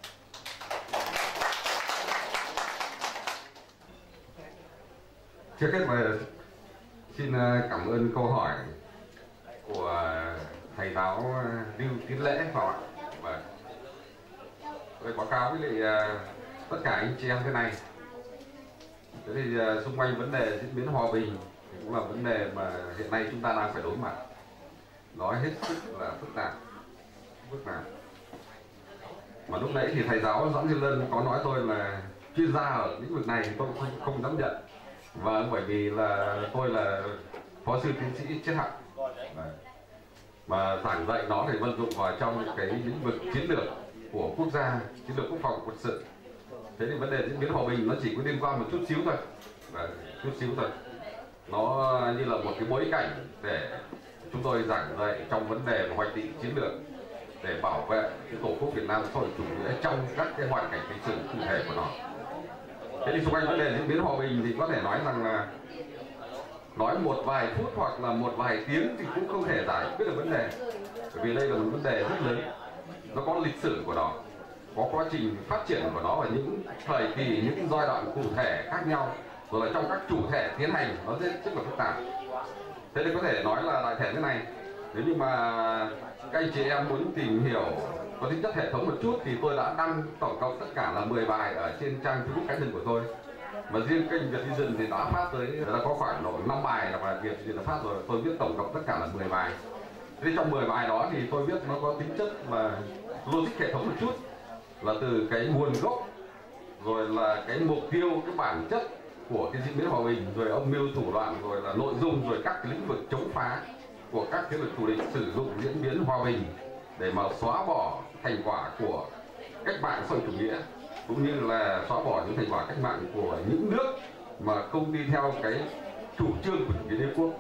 Trước hết là xin cảm ơn câu hỏi của thầy giáo Lưu Tiến Lễ phải không ạ? Và tôi báo cáo với lại tất cả anh chị em thế này. Thế thì xung quanh vấn đề diễn biến hòa bình thì cũng là vấn đề mà hiện nay chúng ta đang phải đối mặt. Nói hết sức là phức tạp, phức tạp. Mà lúc nãy thì thầy giáo Doãn Diên Lân có nói tôi là chuyên gia ở lĩnh vực này, tôi không, không dám nhận. Và bởi vì là tôi là phó sư tiến sĩ triết học và giảng dạy nó để vận dụng vào trong cái lĩnh vực chiến lược của quốc gia, chiến lược quốc phòng quân sự. Thế thì vấn đề diễn biến hòa bình nó chỉ có liên quan một chút xíu thôi, và chút xíu thôi. Nó như là một cái bối cảnh để chúng tôi giảng dạy trong vấn đề hoạch định chiến lược để bảo vệ cái tổ quốc Việt Nam xã hội chủ nghĩa trong các cái hoàn cảnh lịch sử cụ thể của nó. Thế thì xung quanh vấn đề diễn biến hòa bình thì có thể nói rằng là nói một vài phút hoặc là một vài tiếng thì cũng không thể giải quyết được vấn đề, bởi vì đây là một vấn đề rất lớn, nó có lịch sử của nó, có quá trình phát triển của nó và những thời kỳ, những giai đoạn cụ thể khác nhau, rồi là trong các chủ thể tiến hành nó rất rất là phức tạp. Thế thì có thể nói là đại thể thế này, nếu như mà các anh chị em muốn tìm hiểu có tính chất hệ thống một chút thì tôi đã đăng tổng cộng tất cả là mười bài ở trên trang Facebook cá nhân của tôi. Mà riêng kênh Việt Vision thì đã phát tới, đã có khoảng độ năm bài là bài Việt Vision đã phát rồi, tôi viết tổng cộng tất cả là mười bài. Thế trong mười bài đó thì tôi viết nó có tính chất là logic hệ thống một chút, là từ cái nguồn gốc, rồi là cái mục tiêu, cái bản chất của cái diễn biến hòa bình, rồi âm mưu thủ đoạn, rồi là nội dung, rồi các cái lĩnh vực chống phá của các thế lực thù địch sử dụng diễn biến hòa bình để mà xóa bỏ thành quả của cách mạng xã hội chủ nghĩa, cũng như là xóa bỏ những thành quả cách mạng của những nước mà không đi theo cái chủ trương của chủ nghĩa đế quốc.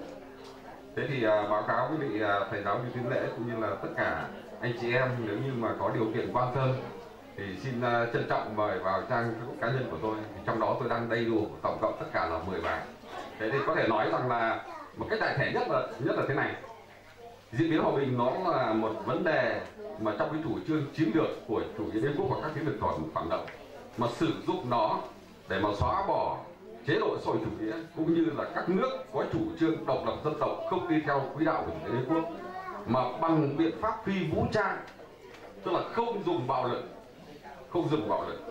Thế thì à, báo cáo với vị à, thầy giáo Lưu Tiến Lễ cũng như là tất cả anh chị em, nếu như mà có điều kiện quan tâm thì xin uh, trân trọng mời vào trang Facebook cá nhân của tôi. Thì trong đó tôi đang đầy đủ tổng cộng tất cả là mười bài. Thế thì có thể nói rằng là một cách đại thể nhất là nhất là thế này. Diễn biến hòa bình nó là một vấn đề mà trong cái chủ trương chiến lược của chủ nghĩa đế quốc và các thế lực còn phản động, mà sử dụng nó để mà xóa bỏ chế độ xã hội chủ nghĩa, cũng như là các nước có chủ trương độc lập dân tộc không đi theo quỹ đạo của chủ nghĩa đế quốc, mà bằng biện pháp phi vũ trang, tức là không dùng bạo lực, không dùng bạo lực.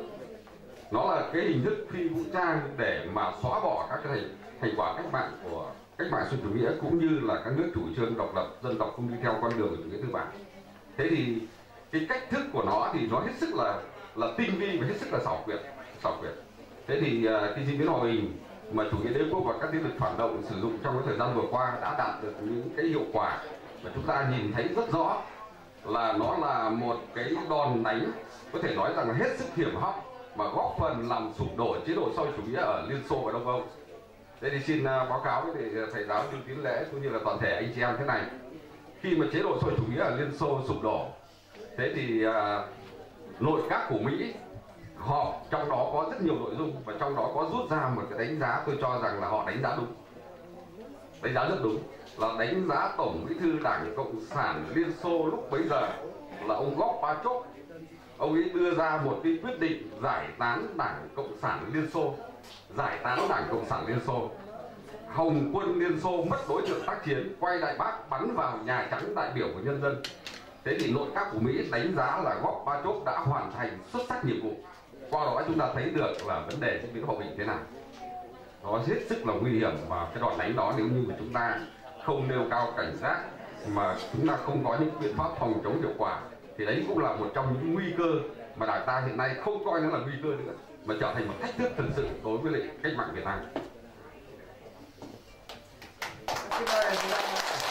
Nó là cái hình thức phi vũ trang để mà xóa bỏ các cái thành, thành quả cách mạng của cách mạng xã hội chủ nghĩa, cũng như là các nước chủ trương độc lập dân tộc không đi theo con đường của chủ nghĩa tư bản. Thế thì cái cách thức của nó thì nó hết sức là là tinh vi và hết sức là xảo quyệt, xảo quyệt. Thế thì uh, cái diễn biến hòa bình mà chủ nghĩa đế quốc và các thế lực phản động sử dụng trong cái thời gian vừa qua đã đạt được những cái hiệu quả mà chúng ta nhìn thấy rất rõ, là nó là một cái đòn đánh có thể nói rằng là hết sức hiểm hóc mà góp phần làm sụp đổ chế độ xã hội chủ nghĩa ở Liên Xô và Đông Âu. Thế thì xin uh, báo cáo với thầy giáo Lưu Tiến Lễ cũng như là toàn thể anh chị em thế này, khi mà chế độ xã hội chủ nghĩa ở Liên Xô sụp đổ, thế thì à, nội các của Mỹ họp, trong đó có rất nhiều nội dung và trong đó có rút ra một cái đánh giá tôi cho rằng là họ đánh giá đúng, đánh giá rất đúng, là đánh giá Tổng Bí thư Đảng Cộng sản Liên Xô lúc bấy giờ là ông Gorbachev. Ông ấy đưa ra một cái quyết định giải tán Đảng Cộng sản Liên Xô, giải tán Đảng Cộng sản Liên Xô. Hồng quân Liên Xô mất đối tượng tác chiến, quay lại Bác bắn vào Nhà Trắng đại biểu của nhân dân. Thế thì nội các của Mỹ đánh giá là Gorbachev đã hoàn thành xuất sắc nhiệm vụ. Qua đó chúng ta thấy được là vấn đề diễn biến hòa bình thế nào. Nó hết sức là nguy hiểm, và cái đòn đánh đó nếu như mà chúng ta không nêu cao cảnh giác mà chúng ta không có những biện pháp phòng chống hiệu quả thì đấy cũng là một trong những nguy cơ mà Đảng ta hiện nay không coi nó là nguy cơ nữa mà trở thành một thách thức thực sự đối với lại cách mạng Việt Nam. Xin mời